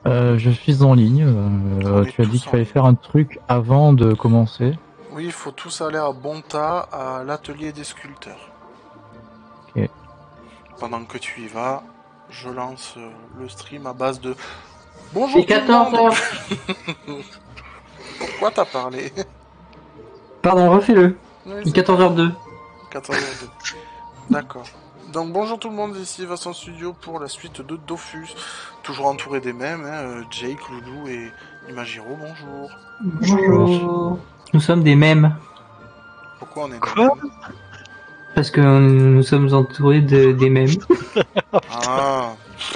Je suis en ligne. On est Tu as dit tous qu'il en fallait ligne. faire un truc avant de commencer. Oui, il faut tous aller à Bonta, à l'atelier des sculpteurs. Ok. Pendant que tu y vas, je lance le stream à base de Et Bonjour tout le 14 monde. heures. Pourquoi t'as parlé? Pardon, refais-le. Oui, Il est c'est 14h02. 14h02. D'accord. Donc bonjour tout le monde, ici Vincent Studio pour la suite de Dofus. Toujours entouré des mêmes, hein, Jake, Loulou et Imagiro, bonjour. Bonjour. Nous sommes des mèmes. Pourquoi on est des Quoi? mêmes? Parce que nous sommes entourés des mèmes. Ah.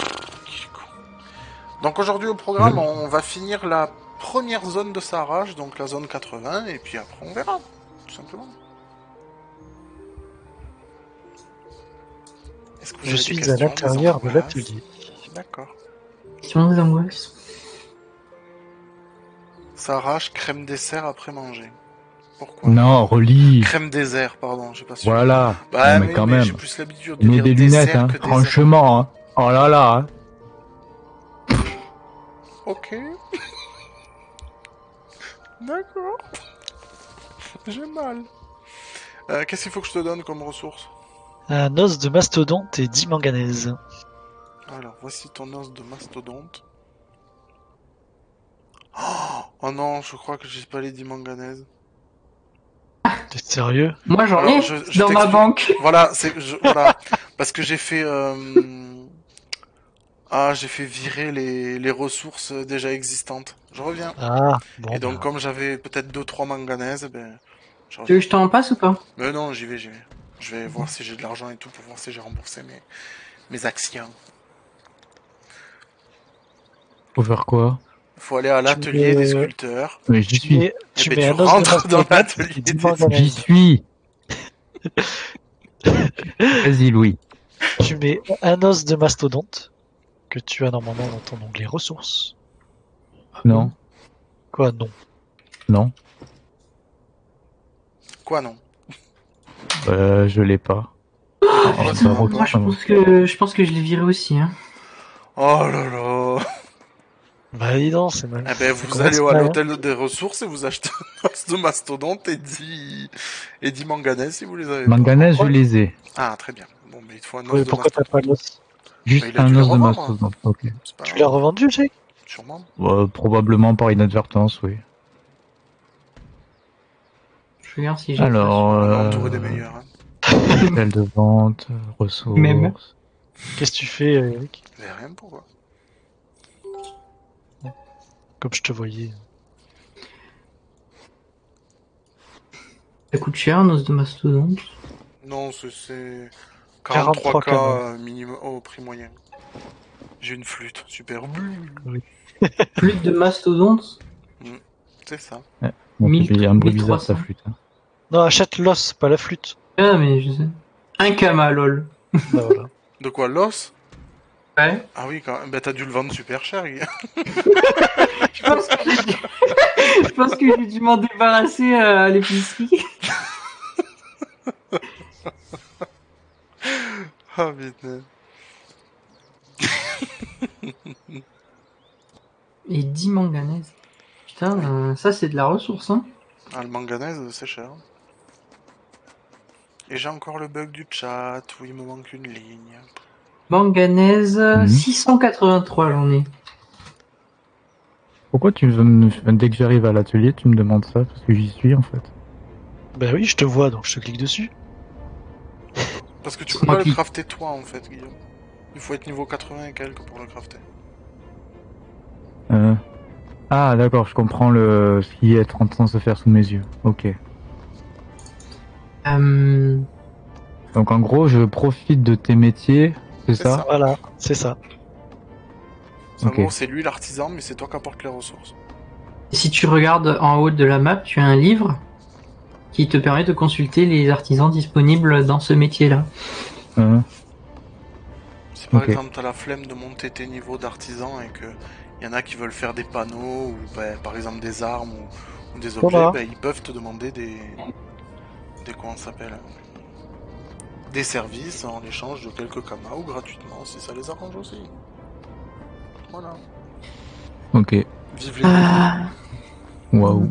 Donc aujourd'hui au programme, on va finir la première zone de Sarrage, donc la zone 80, et puis après on verra, tout simplement. Est-ce que vous Je avez des suis à questions, des l'intérieur de angoisses? l'atelier. D'accord. Question des angoisses. Sarrage, crème dessert après manger. Pourquoi? Non, relis. Crème désert, pardon, j'ai pas su. Voilà. Bah Non, mais oui, quand mais j'ai même. plus l'habitude de Mets lire des lunettes, dessert hein. que désert. Franchement, hein. Oh là là. Hein. Ok. D'accord. J'ai mal. Qu'est-ce qu'il faut que je te donne comme ressource? Un os de mastodonte et 10 manganèses. Alors, voici ton os de mastodonte. Oh non, je crois que j'ai pas les 10 manganèses. T'es sérieux? Moi j'en Alors, ai je dans ma t'explique. banque. Voilà, voilà. Parce que j'ai fait... Ah, j'ai fait virer les ressources déjà existantes. Je reviens. Ah, bon Et donc, bah. comme j'avais peut-être 2-3 manganèses, ben, je Tu veux reviens. que je t'en passe ou pas? Mais non, j'y vais, j'y vais. Je vais voir si j'ai de l'argent et tout pour voir si j'ai remboursé mes actions. Faut faire quoi? Faut aller à l'atelier des sculpteurs. Mais j'y suis. Et Tu ben, mets tu un os de rentres dans mastodonte l'atelier et 10 des J'y manganèses. suis. Vas-y, Louis. Tu mets un os de mastodonte que tu as normalement dans ton onglet ressources. Non. Quoi, non? Non. Quoi, non? Je l'ai pas. Quoi, ça va Moi pas? je pense que je l'ai viré aussi. Hein. Oh là là. Bah dis donc, c'est mal. Eh ben, Ça vous allez commence à mal, hein. l'hôtel des ressources et vous achetez un os de mastodonte et 10 manganèses si vous les avez pas. Manganèse, je les ai. Ah, très bien. Bon, mais il te faut un os Oui, de pourquoi t'as mastodonte. pas l'os? Juste Il a dû un les os de revendre. mastodonte. Ok. C'est pas Tu grave. l'as revendu, Jake? Sûrement. Probablement par inadvertance, oui. Je regarde si j'ai. Alors, On est entouré des meilleurs. Hein. appel de vente, ressources. Même. Qu'est-ce que tu fais, Eric? Mais rien, pourquoi? Comme je te voyais. Ça coûte cher un os de mastodonte. Non, c'est 43 43K minimum au prix moyen. J'ai une flûte, super. Flûte de mastodonte. C'est ça. Bon, tu fais un bruit bizarre 1300. ta flûte. Hein. Non, achète l'os, pas la flûte. Ah mais je sais. Un kama lol. Bah voilà. De quoi, l'os? Ouais. Ah oui, quand même. Bah, t'as dû le vendre super cher, gars. Je pense que je pense que j'ai dû m'en débarrasser à l'épicerie. Ah, putain. Et 10 manganèses. Putain, ça c'est de la ressource, hein. Ah, le manganèse, c'est cher. Et j'ai encore le bug du chat où il me manque une ligne. Manganèse, 683 j'en ai. Pourquoi dès que j'arrive à l'atelier, tu me demandes ça? Parce que j'y suis en fait. Bah oui, je te vois, donc je te clique dessus. Parce que tu peux pas le crafter toi, en fait, Guillaume. Il faut être niveau 80 et quelques pour le crafter. Ah d'accord, je comprends ce qui est en train de se faire sous mes yeux. Ok. Donc en gros, je profite de tes métiers, c'est ça? Voilà, c'est ça. En Ok. gros, c'est lui l'artisan, mais c'est toi qui apportes les ressources. Si tu regardes en haut de la map, tu as un livre qui te permet de consulter les artisans disponibles dans ce métier-là. Si par exemple t'as la flemme de monter tes niveaux d'artisan et que y en a qui veulent faire des panneaux ou par exemple des armes ou des objets, Voilà. ils peuvent te demander des comment ça s'appelle, des services en échange de quelques kamas ou gratuitement si ça les arrange aussi. Voilà. Ok. Vive les Ah. Waouh.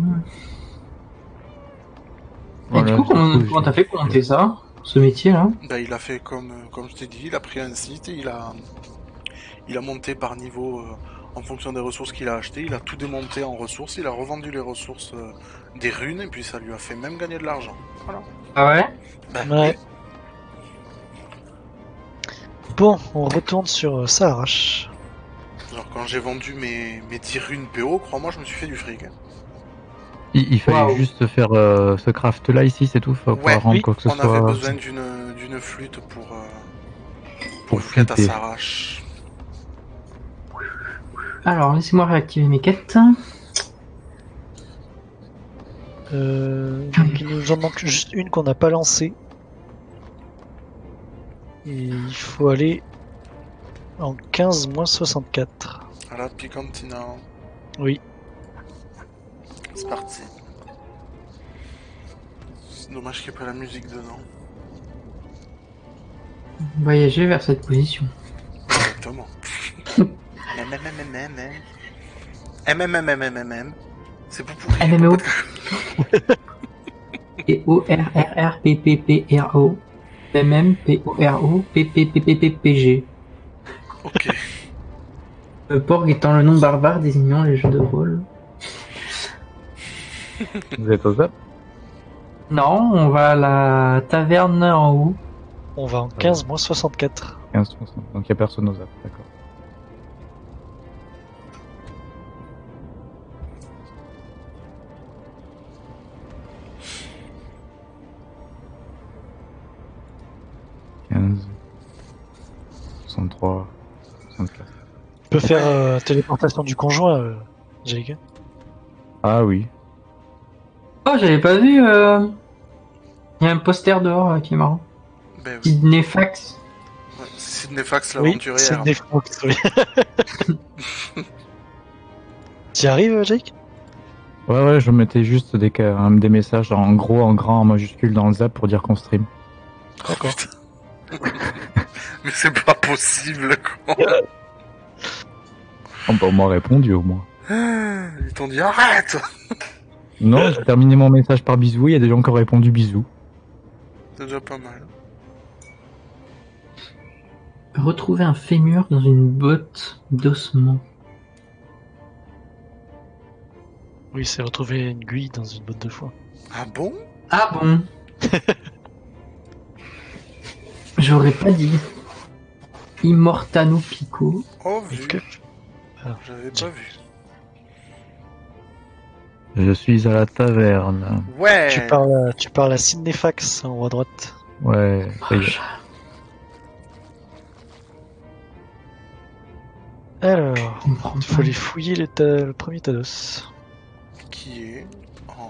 Et du coup, comment t'as fait pour monter ça, ce métier-là? Bah, il a fait comme je t'ai dit, il a pris un site et il a monté par niveau en fonction des ressources qu'il a achetées. Il a tout démonté en ressources, il a revendu les ressources des runes et puis ça lui a fait même gagner de l'argent. Voilà. Ah ouais? Bah, Ouais. Bon, on retourne sur Saharash. oui. Genre quand j'ai vendu mes 10 runes PO, crois-moi, je me suis fait du fric. Hein. Il fallait Waouh. juste faire ce craft là ici, c'est tout. Faut pas Ouais, rendre oui, quoi que ce On soit. avait besoin d'une flûte pour Pour une quête à flûter. s'arrache. Alors, laissez-moi réactiver mes quêtes. Donc il nous en manque juste une qu'on n'a pas lancée. Et il faut aller en 15-64. À la Picantina. Oui. C'est parti. C'est dommage qu'il n'y ait pas la musique dedans. Voyager vers cette position. Exactement. C'est pour pourrir. MMO. P-O-R-R-R-P-P-P-R-O. M-M-P-O-R-O-P-P-P-P-P-G. Ok. Porg étant le nom barbare désignant les jeux de rôle. Vous êtes au zap? Non, on va à la taverne en haut. On va en 15-64. 15, donc il y a personne au zap, d'accord. « 63, 64. Tu peux faire téléportation du conjoint, Jake. Ah oui. Oh, j'avais pas vu. Il y a un poster dehors qui est marrant. Ben oui. Sydney Fax. Ouais, c'est Sidney Fax Oui, l'aventurière. c'est des Fox, oui. T'y arrives, Jake? Ouais, je mettais juste des messages en gros, en grand, en majuscule dans le zap pour dire qu'on stream. D'accord. Mais c'est pas possible, quoi. Oh, bah, on m'a répondu au moins. Ils t'ont dit arrête. Non, j'ai terminé mon message par bisou, il y a des gens qui ont répondu bisous. C'est déjà pas mal. Retrouver un fémur dans une botte d'ossement. Oui, c'est retrouver une guille dans une botte de foin. Ah bon? Ah bon? J'aurais pas dit. Immortano Pico. Oh, vu. Ok. J'avais pas vu. Je suis à la taverne. Ouais. Tu parles à Sydney Fax en haut à droite. Ouais, ça y est. Alors, Je comprends il pas. faut aller fouiller le premier Tados. Qui est en...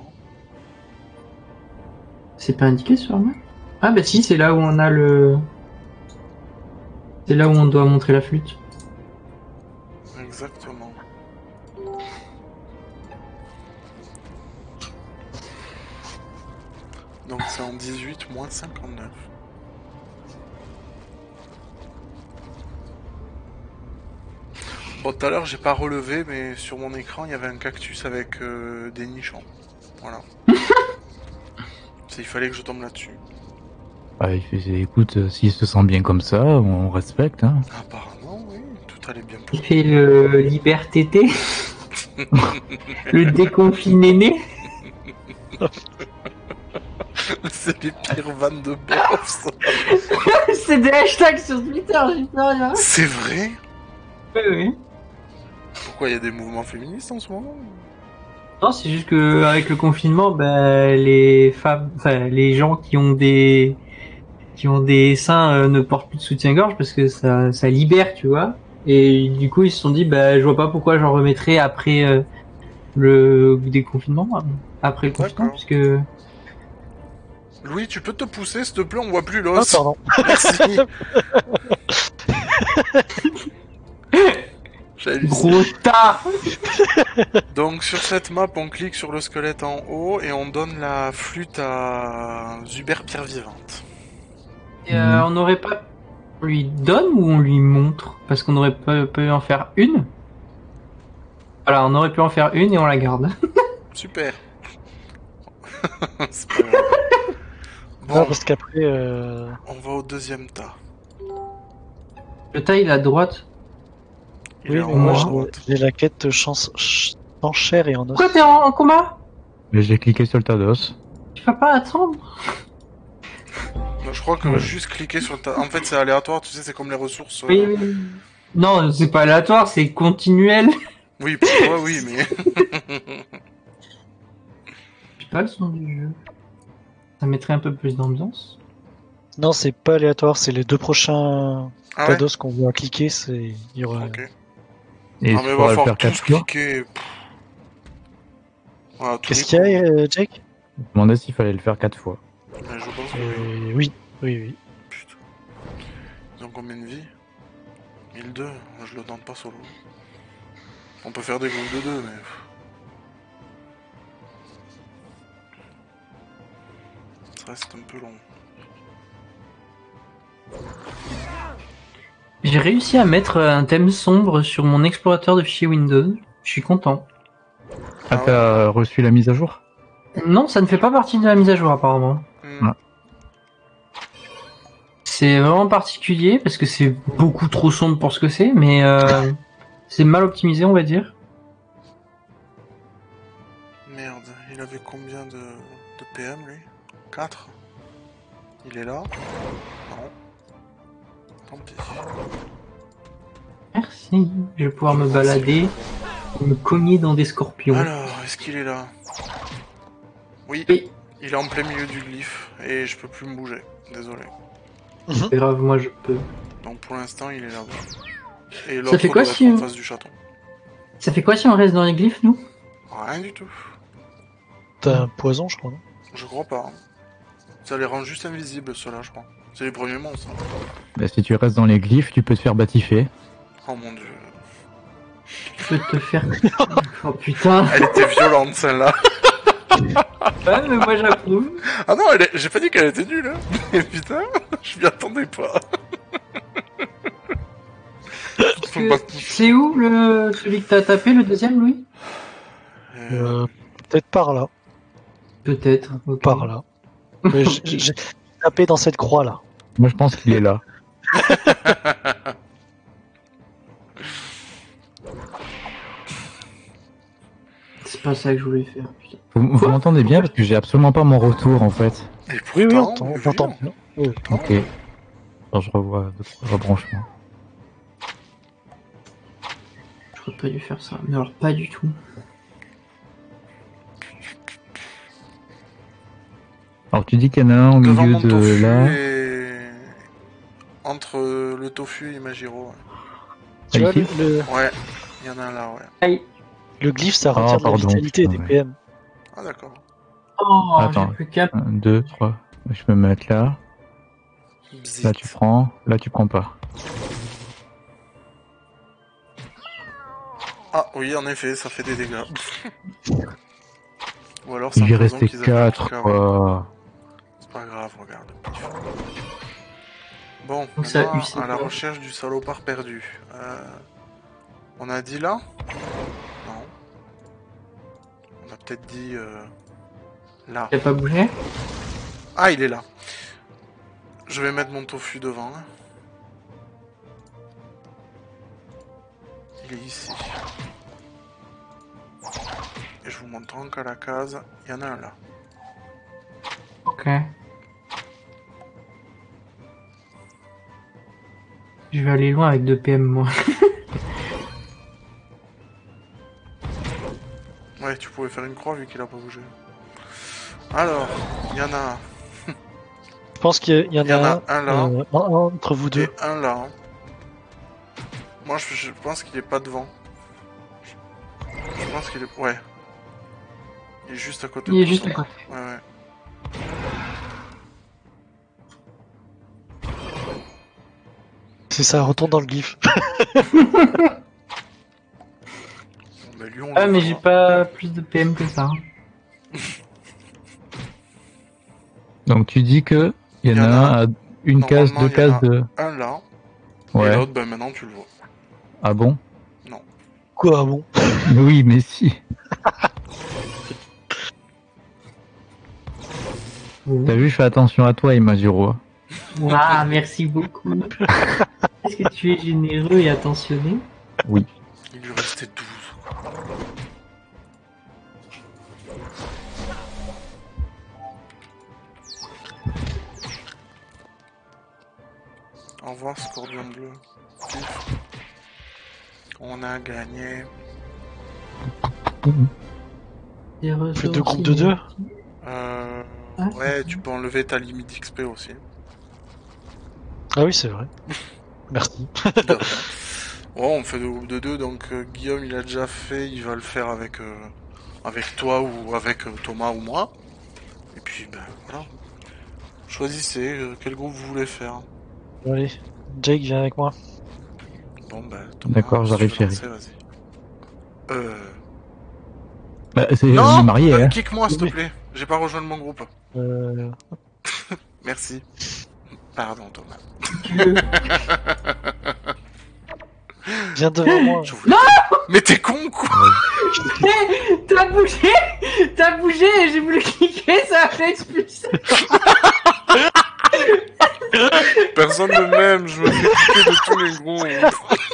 C'est pas indiqué sur moi? Ah bah si, c'est là où on a le... C'est là où on doit montrer la flûte. Exactement. Donc c'est en 18 moins 59. Bon, tout à l'heure j'ai pas relevé, mais sur mon écran il y avait un cactus avec des nichons. Voilà. Il fallait que je tombe là-dessus. Bah, écoute, s'il se sent bien comme ça, on respecte, hein. Apparemment, oui, tout allait bien pour Il fait le liberté-té. Le déconfiné né. C'est les pires vannes de boss. C'est des hashtags sur Twitter, j'ai pas rien. C'est vrai? Oui, oui. Pourquoi il y a des mouvements féministes en ce moment? Non, c'est juste que avec le confinement, bah, les femmes, enfin les gens qui ont des seins ne portent plus de soutien-gorge parce que ça libère, tu vois. Et du coup, ils se sont dit, bah, je vois pas pourquoi j'en remettrais après le déconfinement, après le confinement, D'accord. puisque Louis, tu peux te pousser, s'il te plaît, on voit plus Ah, l'os. pardon. Merci. J'avais lu ça. gros tas. Donc sur cette map, on clique sur le squelette en haut et on donne la flûte à Zuber Pierre Vivante. Et, on n'aurait pas, on lui donne ou on lui montre, parce qu'on aurait pas pu en faire une. Voilà, on aurait pu en faire une et on la garde. Super. C'est pas grave. Non, Bon, parce qu'après, on va au deuxième tas. Le tas, il est à droite. Il oui, est mais en moi haut à moi, droite. j'ai la quête en chair et en os. Pourquoi t'es en combat? Mais j'ai cliqué sur le tas d'os. Tu vas pas attendre? Non, je crois que Ouais. juste cliquer sur le tas. En fait, c'est aléatoire, tu sais, c'est comme les ressources. Oui, oui, oui. Non, c'est pas aléatoire, c'est continuel. Oui, pour toi, oui, mais. J'ai pas le son du jeu. Ça mettrait un peu plus d'ambiance. Non, c'est pas aléatoire, c'est les deux prochains Ah ouais? tados qu'on va cliquer, il y aura... Ok. Et Ah, il mais va faudra le falloir faire 4 tous fois. cliquer. Voilà, tous Qu'est-ce les qu'il y a, coups. Jake? Je me demandais s'il fallait le faire 4 fois. Mais je pense que oui. Oui, oui, oui. Putain. Ils ont combien de vie? 1002. Je le tente pas solo. On peut faire des groupes de 2, mais. Ça reste un peu long. J'ai réussi à mettre un thème sombre sur mon explorateur de fichiers Windows. Je suis content. Ah, t'as reçu la mise à jour? Non, ça ne fait pas partie de la mise à jour apparemment. Hmm. Ah. C'est vraiment particulier parce que c'est beaucoup trop sombre pour ce que c'est, mais c'est mal optimisé, on va dire. Merde, il avait combien de PM lui? 4? Il est là? Non. Tant pis. Merci. Je vais pouvoir me balader, me cogner dans des scorpions. Alors, est-ce qu'il est là? Oui, Oui, il est en plein milieu du glyphe et je peux plus me bouger. Désolé. c'est grave, moi je peux. Donc pour l'instant, il est là-bas. Et Ça l'autre fait quoi doit être si en on- face du château. Ça fait quoi si on reste dans les glyphes, nous? Rien du tout. T'as un poison, je crois, non? Je crois pas. Hein. Ça les rend juste invisibles, ceux-là, je crois. C'est les premiers monstres. Hein. Bah, si tu restes dans les glyphes, tu peux te faire bâtiffer. Oh mon dieu. Je peux te faire... Oh putain. Elle était violente, celle-là. Ouais, mais moi j'approuve. Ah non, j'ai pas dit qu'elle était nulle. Hein. Mais putain, je m'y attendais pas. Faut pas- C'est où celui que t'as tapé, le deuxième, Louis? Peut-être par là. Peut-être. ok. Par là. Mais j'ai tapé dans cette croix-là. Moi, je pense qu'il est là. C'est pas ça que je voulais faire, putain. Vous m'entendez bien parce que j'ai absolument pas mon retour en fait. Et Oui, oui, pourtant, on t'entend bien. Oui. Ok. Alors je revois d'autres rebranchements. J'aurais pas dû faire ça. Mais alors, pas du tout. Alors tu dis qu'il y en a un au devant milieu mon de tofu là. et... Entre le tofu et Majiro. Tu vois, Ici Ouais, il y en a un là, ouais. Aïe. le glyphe, ça retire de la pardon, vitalité putain, des ouais. PM. Ah d'accord. Oh, Attends. j'ai plus qu'à... 1, 2, 3. Je peux me mettre là. Bzit. Là tu prends. Là tu prends pas. Ah oui, en effet, ça fait des dégâts. Ou alors c'est Il lui un poison restait qu'ils avaient 4 appliqué avant. quoi. C'est pas grave, regarde. Bon, Donc ça a maintenant, eu ses à la peurs. recherche du salopard perdu. On a dit là? Non. On a peut-être dit là. T'as pas bougé? Ah, il est là. Je vais mettre mon tofu devant. Hein. Il est ici. Et je vous montre qu'à la case, il y en a un là. Ok. Je vais aller loin avec 2 PM, moi. Ouais, tu pouvais faire une croix vu qu'il a pas bougé. Alors, il y en a Je pense qu'il y en Il y en a a un là. entre vous deux. et un là. Hein. Moi, je pense qu'il est pas devant. Je pense qu'il est... Ouais. Il est juste à côté Il est tout juste ça. à côté. Ouais, ouais. C'est ça, retourne dans le glyphe. Bon, bah, lui, on Ah, le mais voit. j'ai pas plus de PM que ça. Donc tu dis que il y en a un à une case, Normalement, deux il y en cases a de. Un là. Et Ouais. l'autre, ben maintenant, tu le vois. Ah bon? Non. Quoi, bon? Oui, mais si. T'as vu, je fais attention à toi, Imazuro. Ah, merci beaucoup. Est-ce que tu es généreux et attentionné? Oui. Il lui restait 12. Au revoir, Scorpion Bleu. Pif. On a gagné. Fait 2 groupes de 2. Ouais, tu peux enlever ta limite d'XP aussi. Ah oui, c'est vrai. Merci. De rien. Ouais, on fait 2 groupes de 2, donc Guillaume il a déjà fait, il va le faire avec, avec toi ou avec Thomas ou moi. Et puis, ben voilà. Choisissez quel groupe vous voulez faire. Bon, allez, Jake, viens avec moi. Bon, ben Thomas, D'accord, si j'arrive, tu veux chérie. lancer, vas-y. Bah, c'est Non, marié, hein. kick-moi s'il te Oui. plaît. J'ai pas rejoint mon groupe. Euh... Merci. Pardon Thomas. Viens devant moi. Je voulais- Mais t'es con quoi. T'as bougé! T'as bougé et j'ai voulu cliquer, ça a fait expulser! Personne ne m'aime, je me fais piquer de tous les groupes.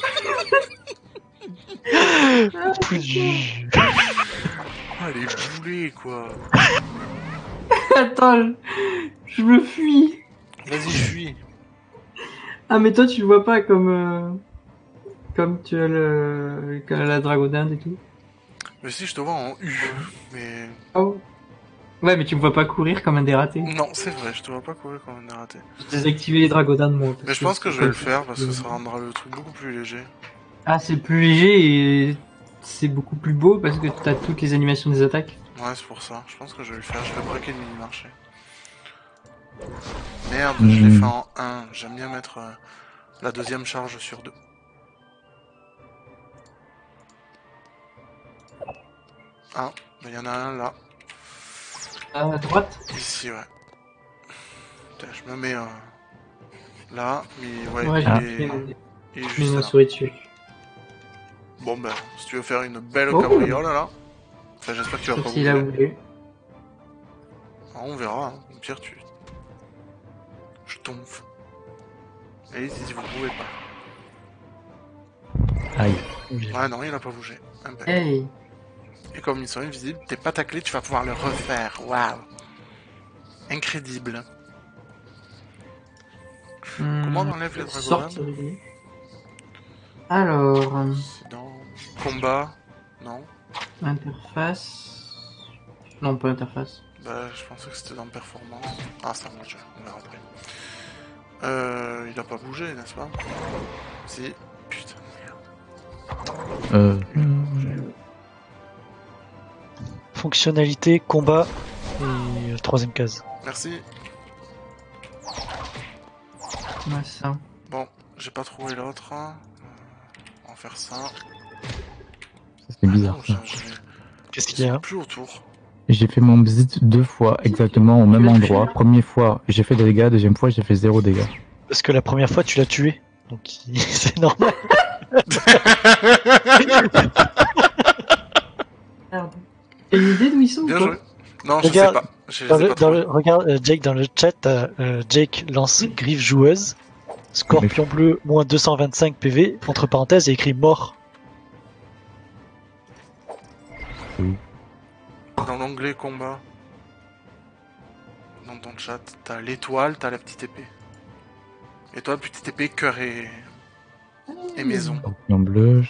Oh, elle est boulée quoi. Attends, je me fuis. Vas-y, fuis. Ah, mais toi, tu le vois pas comme tu as la dragodinde et tout. Mais si, je te vois en U. Mais. Oh. Ouais, mais tu me vois pas courir comme un dératé. Non, c'est vrai, je te vois pas courir comme un raté. J'ai désactivé les dragodindes, moi. Mais je pense que je vais le faire parce que ça rendra le truc beaucoup plus léger. Ah, c'est plus léger et c'est beaucoup plus beau parce que t'as toutes les animations des attaques. Ouais, c'est pour ça. Je pense que je vais le faire. Je vais braquer le mini-marché. Merde, je l'ai fait en 1. J'aime bien mettre la deuxième charge sur 2. Ah, il y en a un là. À droite? Ici, ouais. Putain, je me mets là, mais ouais, Ouais, il, j'ai est... mis il est juste ma là. souris dessus. Bon ben, si tu veux faire une belle Oh. cabriole là, enfin j'espère que tu vas Sauf pas s'il a bouger. voulu. Ah, on verra, hein. Au pire tu... Je tombe. Allez, si vous pouvez pas. Aïe. Ah non, il a pas bougé. Impec. Hey! Et comme ils sont invisibles, t'es pas taclé, tu vas pouvoir le refaire. Waouh. Incroyable. Comment on enlève les Sorte. dragonades? Alors, C'est dans... Combat? Non. interface. Non, pas interface. Bah, je pensais que c'était dans performance. Ah, c'est un autre jeu, on verra après. Il a pas bougé, n'est-ce pas? Si. Putain, merde. Fonctionnalité, combat et troisième case. Merci. Ouais, ça. Bon, j'ai pas trouvé l'autre. On va faire ça. C'est bizarre. Oh, Ça. Qu'est-ce qu'il y a? Plus autour. J'ai fait mon bzit 2 fois exactement au même endroit. Première fois, j'ai fait des dégâts. Deuxième fois, j'ai fait 0 dégâts. Parce que la première fois, tu l'as tué. Donc, c'est normal. Merde. T'as une idée d'où ils sont? Bien ou pas joué. Non, je Regarde, sais pas. Je les ai pas trouvés. Regarde, Jake, dans le chat, t'as, Jake lance griffe joueuse. Scorpion bleu, moins 225 PV. Entre parenthèses, il y a écrit mort. Dans l'onglet combat, dans ton chat, t'as l'étoile, t'as la petite épée. Étoile, petite épée, cœur et maison. En bleu,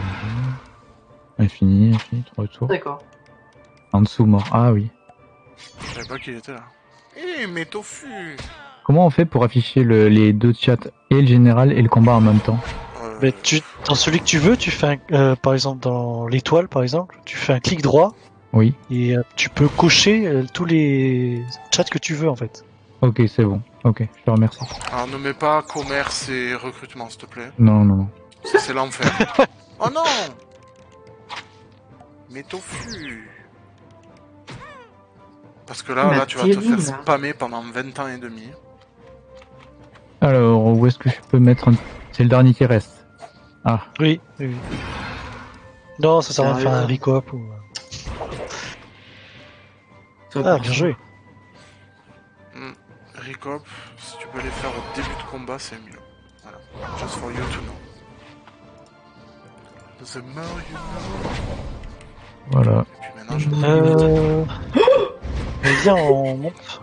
infini, 3 tours. D'accord. En dessous, mort. Ah oui. Je savais pas qu'il était là. Eh, mais tofu! Comment on fait pour afficher les deux chats, et le général et le combat en même temps? Mais dans celui que tu veux, tu fais par exemple dans l'étoile, par exemple, tu fais un clic droit Oui. et tu peux cocher tous les chats que tu veux en fait. Ok, c'est bon. Ok, je te remercie. Alors ne mets pas commerce et recrutement, s'il te plaît. Non, non, non. Ça, c'est l'enfer. Oh non! Mais tofu! Parce que là, tu vas te faire spammer pendant 20 ans et demi. Alors, où est-ce que je peux mettre un... C'est le dernier qui reste. Ah, Oui, oui. Non, ça sert à rien de faire un Sérieux recop ou... Ça Ah, va bien joué. Recop, si tu peux les faire au début de combat, c'est mieux. Voilà. Just for you to know. The more you know. Voilà. Et puis maintenant, je peux... Viens, on monte.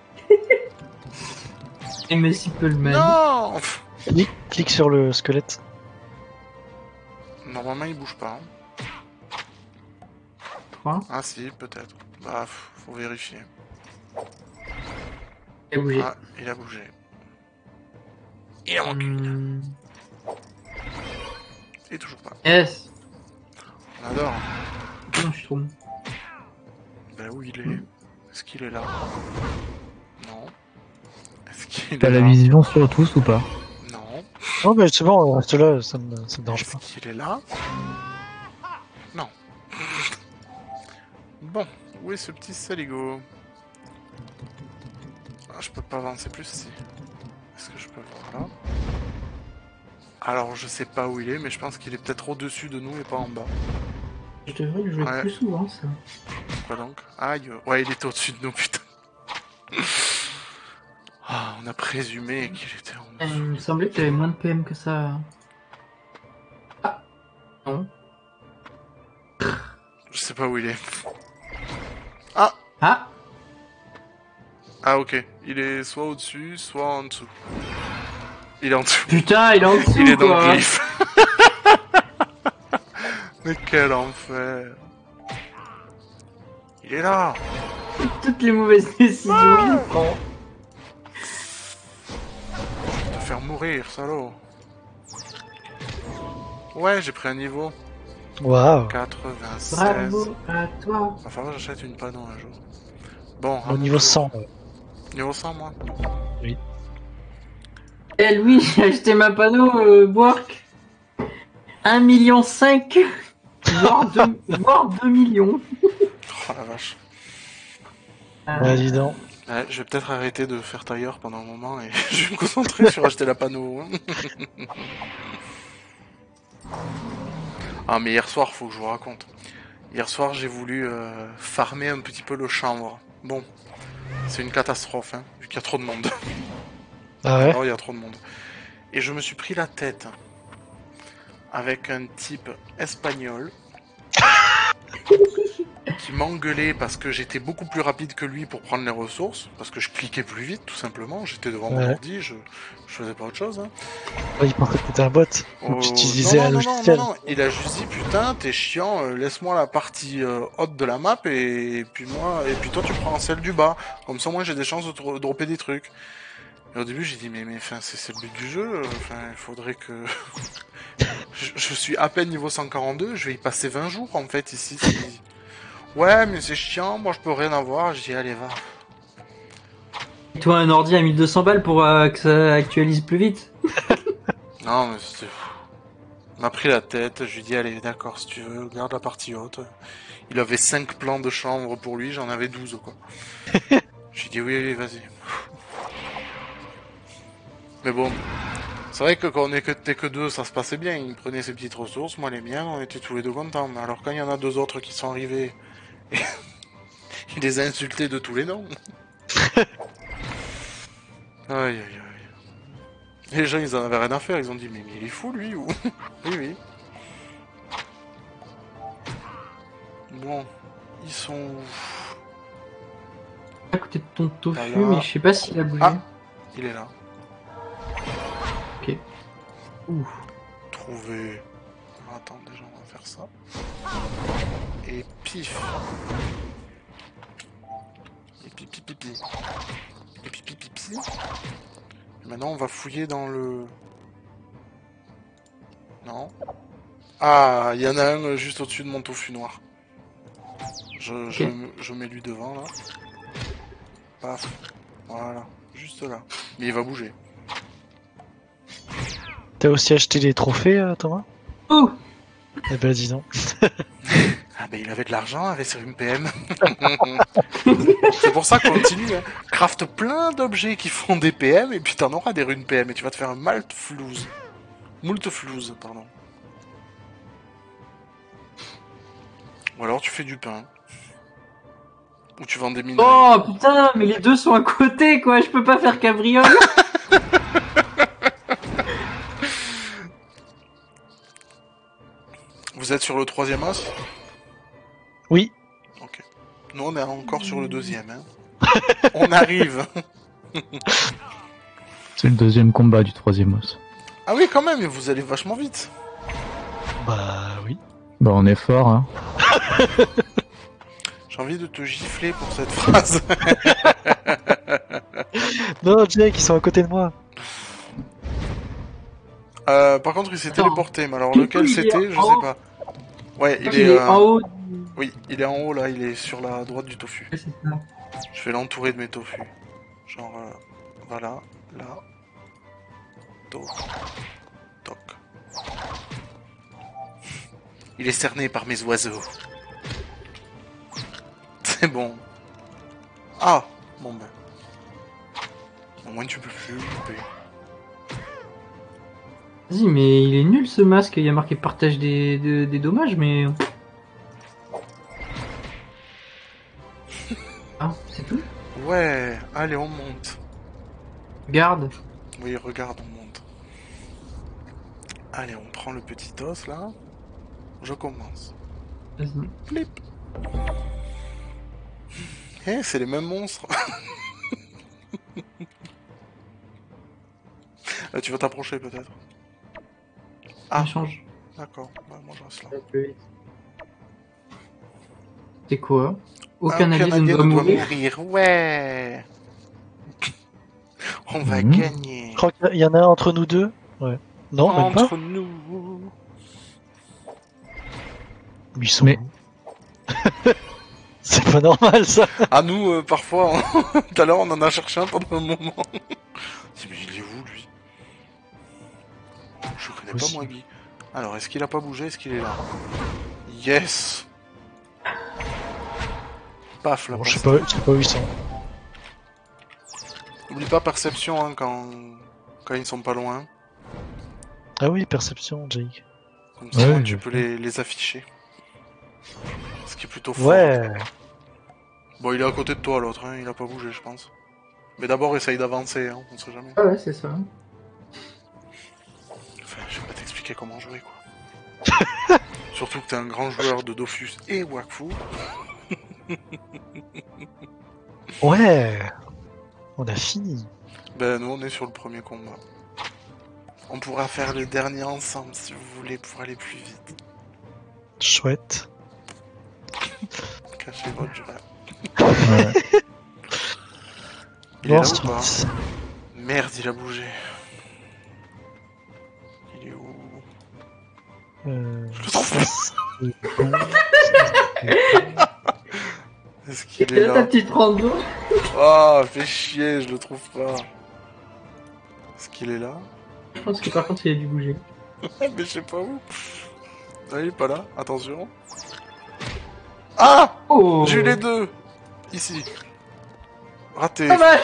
Et mais si peu le mal. Non. Clique sur le squelette. Normalement, il bouge pas. Hein. 3. Ah si, peut-être. Bah, faut vérifier. Il a bougé. Ah, il a bougé. Il a manqué. Et toujours pas. Yes. On adore. Non, je trouve. Bah où il est? Est-ce qu'il est là? Non. Est-ce qu'il est T'as là? la vision sur tous ou pas? Non. Non, mais c'est bon, on reste là, ça me dérange Est-ce pas. qu'il est là? Non. Bon, où est ce petit saligo? Ah, je peux pas avancer plus ici. Est-ce que je peux voir là? Alors, je sais pas où il est, mais je pense qu'il est peut-être au-dessus de nous et pas en bas. Je devrais le jouer Ouais. plus souvent, ça. Quoi donc? Aïe, ouais, il était au-dessus de nous, putain. Ah, on a présumé qu'il était en dessous. Il me semblait qu'il y avait moins de PM que ça. Ah. Non. Je sais pas où il est. Ah! Ah. Ah, ok. Il est soit au-dessus, soit en dessous. Il est en dessous. Putain, il est en dessous, Il est dans quoi. le glyphe. Mais quel enfer. Il est là. Toutes les mauvaises décisions, il prend. Te faire mourir, salaud. Ouais, j'ai pris un niveau. Waouh. 96. Bravo à toi. Va falloir que j'achète une panneau un jour. Bon, à Au mon niveau tour. 100. Niveau 100, moi. Eh Louis, j'ai acheté ma panneau, Bork. 1,5 million. Voire 2 millions. Oh la vache. Ouais, dis donc. Ouais, je vais peut-être arrêter de faire tailleur pendant un moment et je vais me concentrer sur acheter la panneau. Ah mais hier soir, faut que je vous raconte. Hier soir, j'ai voulu farmer un petit peu le chanvre. Bon, c'est une catastrophe, hein, vu qu'il y a trop de monde. Ah ouais? Alors il y a trop de monde. Et je me suis pris la tête avec un type espagnol qui m'engueulait parce que j'étais beaucoup plus rapide que lui pour prendre les ressources, parce que je cliquais plus vite tout simplement, j'étais devant mon Ouais. ordi, je faisais pas autre chose. Hein. Ouais, il pensait que t'étais un bot. Ou que tu utilisais un logiciel. Non, il a juste dit putain t'es chiant, laisse-moi la partie haute de la map et puis toi tu prends celle du bas, comme ça moi j'ai des chances de dropper des trucs. Et au début j'ai dit mais enfin c'est le but du jeu, enfin il faudrait que je suis à peine niveau 142, je vais y passer 20 jours en fait ici. Ouais mais c'est chiant, moi je peux rien avoir, je dis allez va. Et toi, un ordi à 1200 balles pour que ça actualise plus vite. Non mais c'était... Il m'a pris la tête, je lui ai dit allez d'accord si tu veux, garde la partie haute. Il avait 5 plans de chambre pour lui, j'en avais 12 quoi. J'ai dit oui vas-y. Mais bon, c'est vrai que quand on était que deux, ça se passait bien. Il prenait ses petites ressources, moi les miennes, on était tous les deux contents. Mais alors quand il y en a deux autres qui sont arrivés, il les a insultés de tous les noms. Aïe aïe aïe. Les gens ils en avaient rien à faire, ils ont dit mais il est fou lui ou... Oui oui. Bon, ils sont où? À côté de ton tofu, Voilà. mais je sais pas s'il a bougé. Ah. Il est là. Ok. Ouh. Trouver... Attends, déjà on va faire ça. Et pif. Et pipi pipi. Et pipi pipi. Et maintenant on va fouiller dans le... Non. Ah, il y en a un juste au-dessus de mon tofu noir. Je mets lui devant là. Paf. Voilà. Juste là. Mais il va bouger. T'as aussi acheté des trophées, Thomas? Oh. Eh ben, dis donc. Ah ben il avait de l'argent avec ses runes PM. C'est pour ça qu'on continue. Hein. Craft plein d'objets qui font des PM et puis t'en auras des runes PM et tu vas te faire un Moult flouze, pardon. Ou alors tu fais du pain. Ou tu vends des minerais. Oh putain, mais les deux sont à côté quoi, je peux pas faire cabriole. Vous êtes sur le 3e as? Oui. Ok. Nous on est encore sur le 2e. Hein. On arrive. C'est le 2e combat du 3e os. Ah oui quand même, mais vous allez vachement vite. Bah oui. Bah on est fort, hein. J'ai envie de te gifler pour cette phrase. Non, Jake, ils sont à côté de moi. Par contre il s'est Attends. téléporté, mais alors lequel Il est c'était, je en sais haut. pas. Ouais, il Il est... est en haut. Oui, il est en haut là, il est sur la droite du tofu. Ouais, c'est ça. Je vais l'entourer de mes tofu. Genre, voilà, là. Toc. Toc. Il est cerné par mes oiseaux. C'est bon. Ah, bon ben. Au moins tu peux plus louper. Vas-y, mais il est nul ce masque, il y a marqué partage des dommages, mais... Ah, c'est tout? Ouais, allez on monte. Garde. Oui, regarde, on monte. Allez, on prend le petit os là. Je commence. Vas-y. Flip. Eh, c'est les mêmes monstres. Tu vas t'approcher peut-être. Ah. On change. D'accord, bah, moi je reste là. C'est quoi? Aucun allié allié ne doit mourir. Ouais. On va Mhm. gagner. Je crois qu'il y en a un entre nous deux. Ouais. Non, même pas. Entre nous. Ils sont Mais- où C'est pas normal ça. À nous, parfois, tout à l'heure on en a cherché un pendant un moment. Je me dis, mais il est où lui? Je connais pas Possible. moi Guy. Alors, est-ce qu'il a pas bougé? Est-ce qu'il est là? Yes. Paf là. Bon, je sais pas où ils sont. Oublie pas perception hein, quand ils sont pas loin. Ah oui, perception, Jake. Comme ça, Ouais, moi, tu j'ai peux fait. les afficher. Ce qui est plutôt fort. Ouais. Bon, il est à côté de toi l'autre, hein, il a pas bougé, je pense. Mais d'abord, essaye d'avancer, hein, on sait jamais. Ah ouais, c'est ça. Enfin, je vais pas t'expliquer comment jouer, quoi. Surtout que t'es un grand joueur de Dofus et Wakfu. Ouais. On a fini. Ben, nous, on est sur le premier combat. On pourra faire le dernier ensemble, si vous voulez, pour aller plus vite. Chouette. Cachez votre jeu. Ouais. Il est là Monstre. ou pas? Merde, il a bougé. Il est où? Je le trouve pas. Est-ce qu'il est Ta là? petite rando. Ah, fais chier, je le trouve pas. Est-ce qu'il est là? Je pense que par contre il a dû bouger. Mais je sais pas où. Ah, il est pas là, attention. Ah! Oh. J'ai eu les deux! Ici. Raté. Ah bah,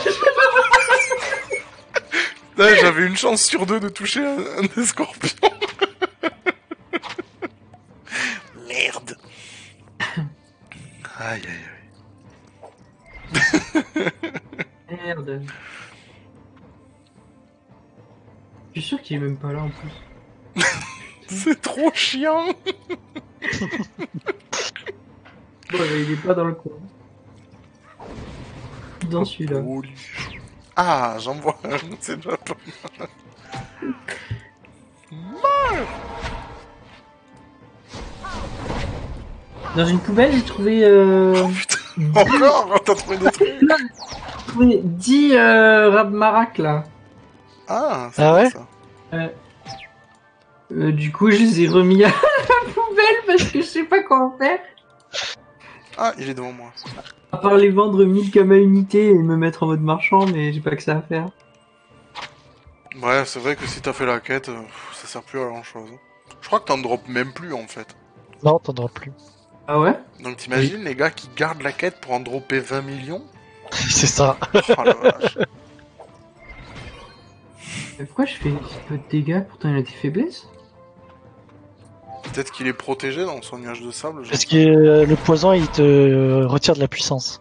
Là, j'avais une chance sur deux de toucher un des scorpions. Merde. Aïe aïe aïe. merde. Je suis sûr qu'il est même pas là en plus. C'est trop chiant. Bon, il est pas dans le coin. Dans celui-là. Holy. Ah, j'en vois un, c'est déjà pas mal. Dans une poubelle, j'ai trouvé, Oh putain, encore? T'as trouvé des trucs? 10 Rabmarak là. Ah, c'est Ah bon, ouais ça. Du coup, je les ai remis à la poubelle parce que je sais pas quoi en faire. Ah, il est devant moi. À part les vendre 1000 comme à unité et me mettre en mode marchand, mais j'ai pas que ça à faire. Ouais, c'est vrai que si t'as fait la quête, ça sert plus à grand chose. Je crois que t'en drops même plus en fait. Non, t'en auras plus. Ah ouais? Donc t'imagines les gars qui gardent la quête pour en dropper 20 millions? C'est ça. Oh la vache. Mais pourquoi je fais si peu de dégâts? Pourtant il a des faiblesses. Peut-être qu'il est protégé dans son nuage de sable. Parce que le poison, il te retire de la puissance.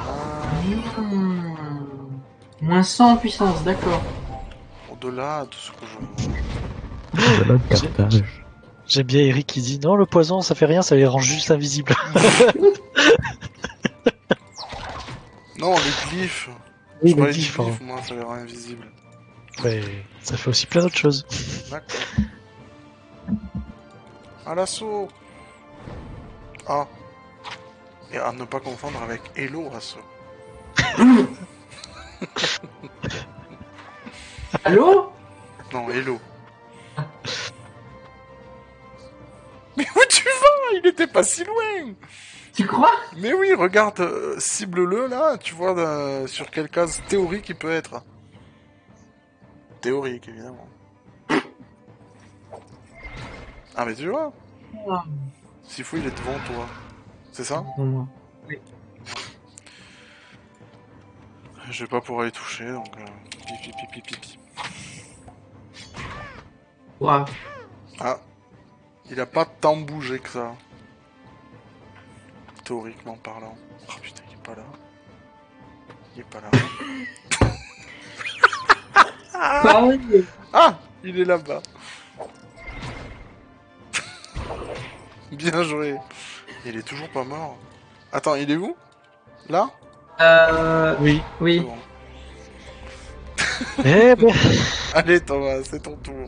Moins 100 en puissance, d'accord. Au-delà de ce que je vois. Voilà le cartage. J'aime bien Eric qui dit non, le poison, ça fait rien, ça les rend juste invisibles. Non, les glyphes. Oui, Je le parlais des glyphe, glyphes, moi, ça les rend invisibles. Mais ça fait aussi plein d'autres choses. D'accord. À l'assaut. Ah. Et à ne pas confondre avec Hello assaut. Allô? Non, Hello. Mais où tu vas? Il était pas si loin. Tu crois? Mais oui, regarde, cible-le là, tu vois sur quelle case théorique il peut être. Théorique, évidemment. Ah mais tu vois, Ah. Sifu il est devant toi. C'est ça? Pour moi. Je vais pas pouvoir les toucher, donc... Pipi pipi pipi. Ouah. Ah. Il a pas tant bougé que ça. Théoriquement parlant. Oh putain, il est pas là. Il est pas là. Pareil. Ah, il est là-bas. Bien joué. Il est toujours pas mort. Attends, il est où? Là? Oui. C'est Oui. bon. Eh ben, Allez Thomas, c'est ton tour.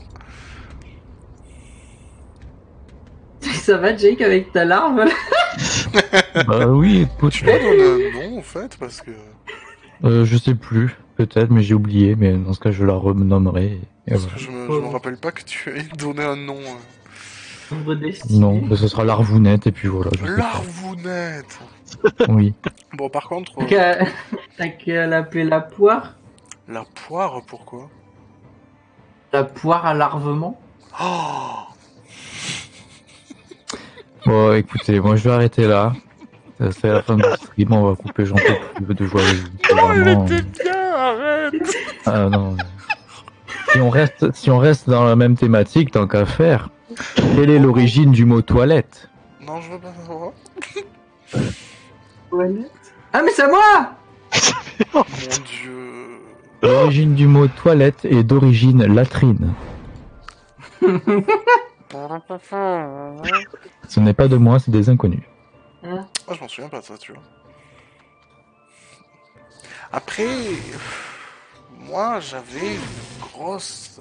Ça va, Jake, avec ta larve? Bah oui, écoute, Tu dois donner un nom en fait, parce que... je sais plus, peut-être, mais j'ai oublié, mais dans ce cas, je la renommerai. Et Parce voilà. que je me rappelle pas que tu aies donné un nom. Ombre destinée. Non, bah, ce sera l'Arvounette, et puis voilà. Je sais pas. L'Arvounette. Oui. Bon, par contre, T'as qu'à l'appeler la poire? la poire, pourquoi? La poire à larvement? Oh, Bon, écoutez, moi je vais arrêter là. C'est la fin de la stream, on va couper, j'en peux plus de jouer avec vous. C'est vraiment- bien, arrête. Ah non. Si on reste dans la même thématique, tant qu'à faire, quelle est l'origine du mot toilette? Non, je veux pas savoir. Ah, mais c'est à moi! Mon dieu. L'origine du mot toilette est d'origine latrine. Ce n'est pas de moi, c'est des inconnus. Ah, je m'en souviens pas de ça, tu vois. Après, moi, j'avais une grosse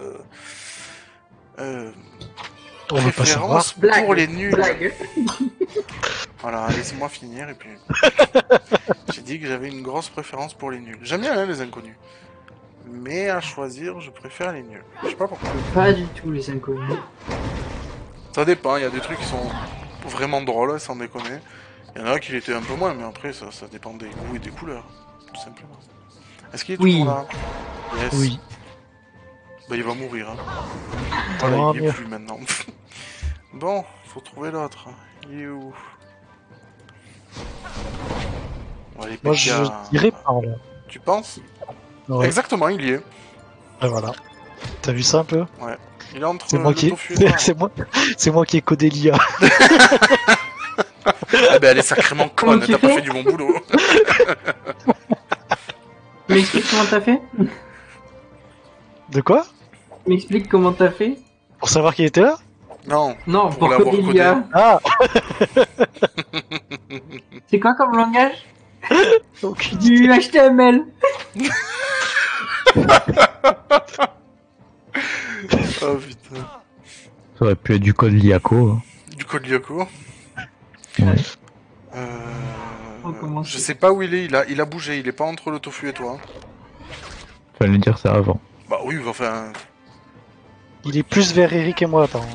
on veut pas savoir. préférence pour les nuls. Blague. Voilà, laissez-moi finir et puis... J'ai dit que j'avais une grosse préférence pour les nuls. J'aime bien hein, les inconnus. Mais à choisir, je préfère les nuls. Je sais pas pourquoi. Pas du tout, les inconnus. Ça dépend, il y a des trucs qui sont vraiment drôles, sans déconner. Il y en a qui l'étaient un peu moins, mais après, ça dépend des goûts et des couleurs. Tout simplement. Est-ce qu'il est Oui. toujours là? Yes. Oui. Bah, il va mourir. Hein. Voilà, Oh, il y est merde. plus maintenant. Bon, faut trouver l'autre. Il est où? On va aller Moi, péter je à- dirais par là. Tu penses? Ouais. Exactement, il y est. Ben voilà. T'as vu ça un peu? Il est entre C'est moi le qui tofu et toi. c'est moi qui ai codé l'IA. Ah bah elle est sacrément Comment conne, tu t'as pas fais fait du bon boulot. M'explique comment t'as fait? De quoi? M'explique comment t'as fait? Pour savoir qui était là? Non, Non, Pour pour l'avoir coder codé. l'IA. Ah. C'est quoi comme langage? Aucune idée. Du HTML. oh putain. Ça aurait pu être du code Liaco. Hein. Du code Lyoko. Ouais. On commence. Je sais pas où il est, il a bougé, il est pas entre le tofu et toi. Fallait dire ça avant. Bah oui, enfin... Il est plus vers Eric et moi apparemment.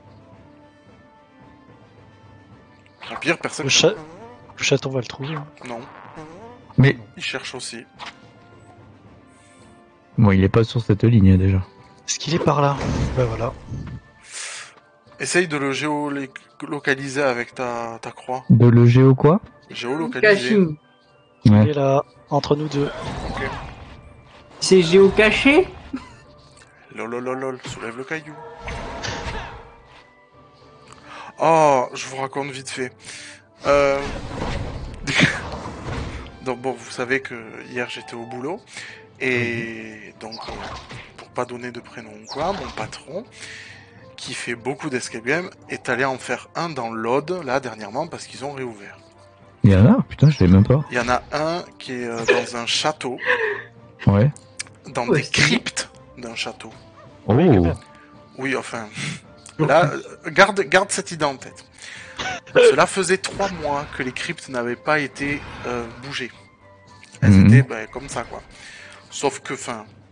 Au pire, personne... Le, chat... le chaton va le trouver. hein. Non, Mais il cherche aussi. bon, il est pas sur cette ligne déjà. Est-ce qu'il est par là? Ben voilà. Essaye de le géolocaliser avec ta croix. De le géo quoi? Géolocaliser. Caching. Il Ouais. est là, entre nous deux. C'est géocaché? Lolololol, soulève le caillou. Oh, je vous raconte vite fait. Euh... Donc bon, vous savez que hier j'étais au boulot et donc pour pas donner de prénom ou quoi, mon patron qui fait beaucoup d'escape games est allé en faire un dans l'Aude là dernièrement parce qu'ils ont réouvert. Il y en a? Putain, je savais même pas. Il y en a un qui est dans un château, Ouais. dans Ouais, des c'est cryptes d'un château. Oh. Oui, quand même. Oui, enfin, là, garde cette idée en tête. Cela faisait 3 mois que les cryptes n'avaient pas été bougées. Elles Mhm. étaient comme ça, quoi. Sauf que,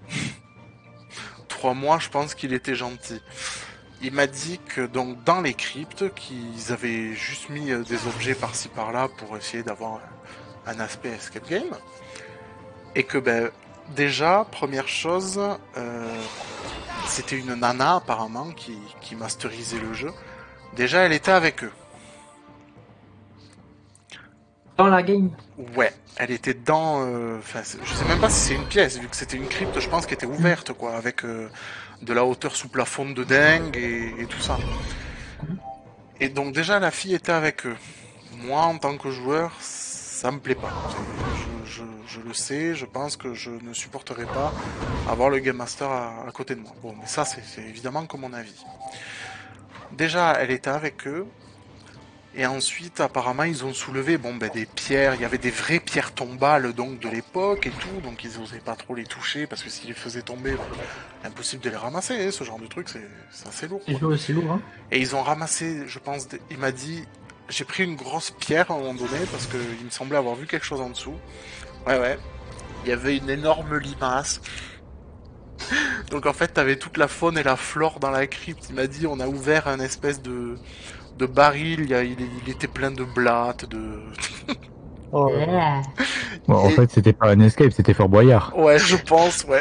3 mois, je pense qu'il était gentil. Il m'a dit que, donc, dans les cryptes, qu'ils avaient juste mis des objets par-ci par-là pour essayer d'avoir un aspect escape game. Et que, déjà, première chose, c'était une nana, apparemment, qui masterisait le jeu. Déjà, elle était avec eux. Dans la game. Ouais, elle était dans... je sais même pas si c'est une pièce, vu que c'était une crypte, je pense qu'elle était ouverte, quoi, avec de la hauteur sous plafond de dingue et tout ça. Et donc déjà, la fille était avec eux. Moi, en tant que joueur, ça me plaît pas. Je le sais, je pense que je ne supporterai pas avoir le Game Master à côté de moi. Bon, mais ça, c'est évidemment que mon avis. Déjà, elle était avec eux. Et ensuite, apparemment, ils ont soulevé des pierres. Il y avait des vraies pierres tombales donc de l'époque et tout. Donc ils n'osaient pas trop les toucher parce que s'ils les faisaient tomber, impossible de les ramasser. Ce genre de truc, c'est assez lourd. C'est lourd, hein. Et ils ont ramassé, je pense, il m'a dit, j'ai pris une grosse pierre à un moment donné parce que il me semblait avoir vu quelque chose en dessous. Ouais. Il y avait une énorme limace. Donc en fait, t'avais toute la faune et la flore dans la crypte. Il m'a dit, on a ouvert un espèce de baril, il était plein de blattes, de... Oh, Yeah. Bon, en Et- fait, c'était pas un escape, c'était Fort Boyard. Ouais, je pense, ouais.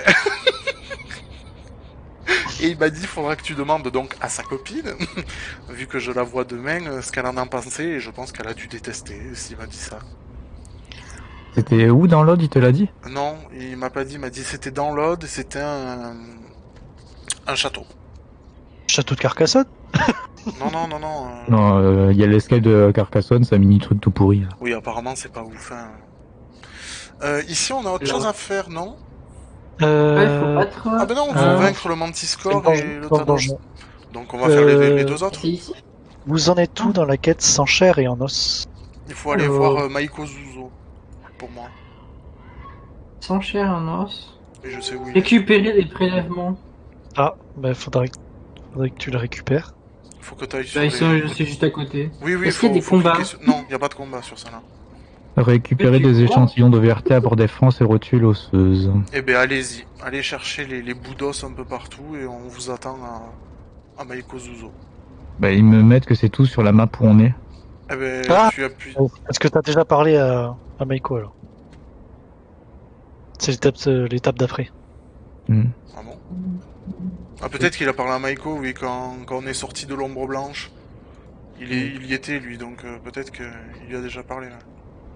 Et il m'a dit, faudra que tu demandes donc à sa copine, vu que je la vois demain, ce qu'elle en a pensé, et je pense qu'elle a dû détester s'il m'a dit ça. C'était où dans l'Aude, il te l'a dit? Non, il m'a pas dit, il m'a dit c'était dans l'Aude, c'était un château. Château de Carcassonne. Non. Non, il y a l'escape de Carcassonne, c'est un mini truc tout pourri. Là. Oui, apparemment c'est pas ouf. Hein. Ici on a autre chose à faire, non? Ouais, faut battre. Ah ben non, on faut vaincre le Manticore Dans- et le dans le Thanos. donjon. Donc on va faire les deux autres. C'est ici. Vous en êtes où dans la quête sans chair et en os? Il faut aller voir Maiko Zuzo, pour moi. Sans chair en os. Et je sais où il est. Récupérer des prélèvements. Ah, bah faudrait que tu le récupères. Faut que tu ailles sur Bah, les... je suis juste à côté. Oui, Est-ce qu'il y a des combats cliquer sur... Non, il n'y a pas de combat sur ça là. Récupérer Mais tu des crois échantillons de vertèbres des frances et rotules osseuses. Eh ben allez-y, allez chercher les bouts d'os un peu partout et on vous attend à Maiko Zuzo. Bah, ils me mettent que c'est tout sur la map où on est. Eh ben Ah tu appuies. Est-ce que t'as déjà parlé à Maiko alors? C'est l'étape d'après. Hmm. Ah bon? Ah peut-être qu'il a parlé à Maiko, oui, quand on est sorti de l'ombre blanche. Il y était lui, donc peut-être qu'il lui a déjà parlé là.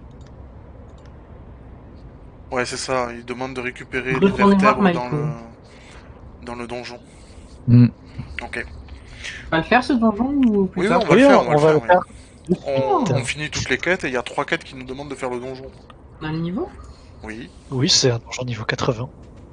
Ouais c'est ça, il demande de récupérer les Retournez voir vertèbres Maiko. dans le donjon. Hmm. Ok. On va le faire ce donjon ou plus Oui, tard on va le faire, on va le faire. oui. On finit toutes les quêtes et il y a 3 quêtes qui nous demandent de faire le donjon. On a le niveau. Oui. Oui, c'est un donjon niveau 80.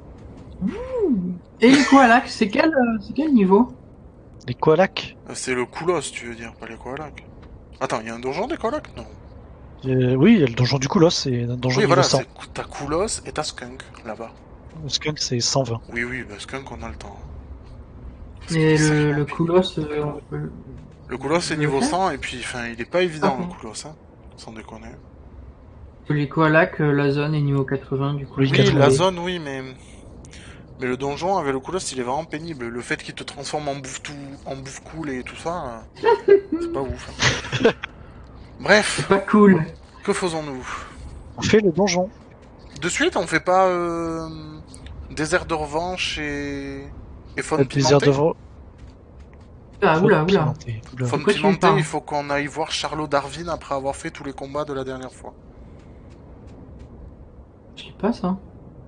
Et les Koalak, c'est quel niveau? Les Koalak. C'est le Koulos, tu veux dire, pas les Koalak. Attends, il y a un donjon des Koalak? Non. Oui, il y a le donjon du Koulos, c'est un donjon Oui, niveau voilà, 100. t'as Koulos et t'as Skunk, là-bas. Le Skunk, c'est 120. Oui, bah Skunk, on a le temps. Parce Et qu'il est le sacrément Koulos, pénible. Le Koulos, c'est le niveau faire 100, et puis, il est pas évident, Ah, le Koulos, hein. Sans déconner. les Koalak, la zone est niveau 80 du coup. Oui, Oui, 80. la zone, oui, mais le donjon avec le Koulos, il est vraiment pénible. Le fait qu'il te transforme en bouffe cool et tout ça, c'est pas ouf. Hein. Bref, C'est pas cool. que faisons-nous? On fait le donjon. De suite, on fait pas Désert de Revanche et Faune Le désert Pimentée? devant. Ah, oula. Pimenté. Oula. Faune Pourquoi tu me Pimentée, parles il faut qu'on aille voir Charlot Darwin après avoir fait tous les combats de la dernière fois. Je sais pas ça.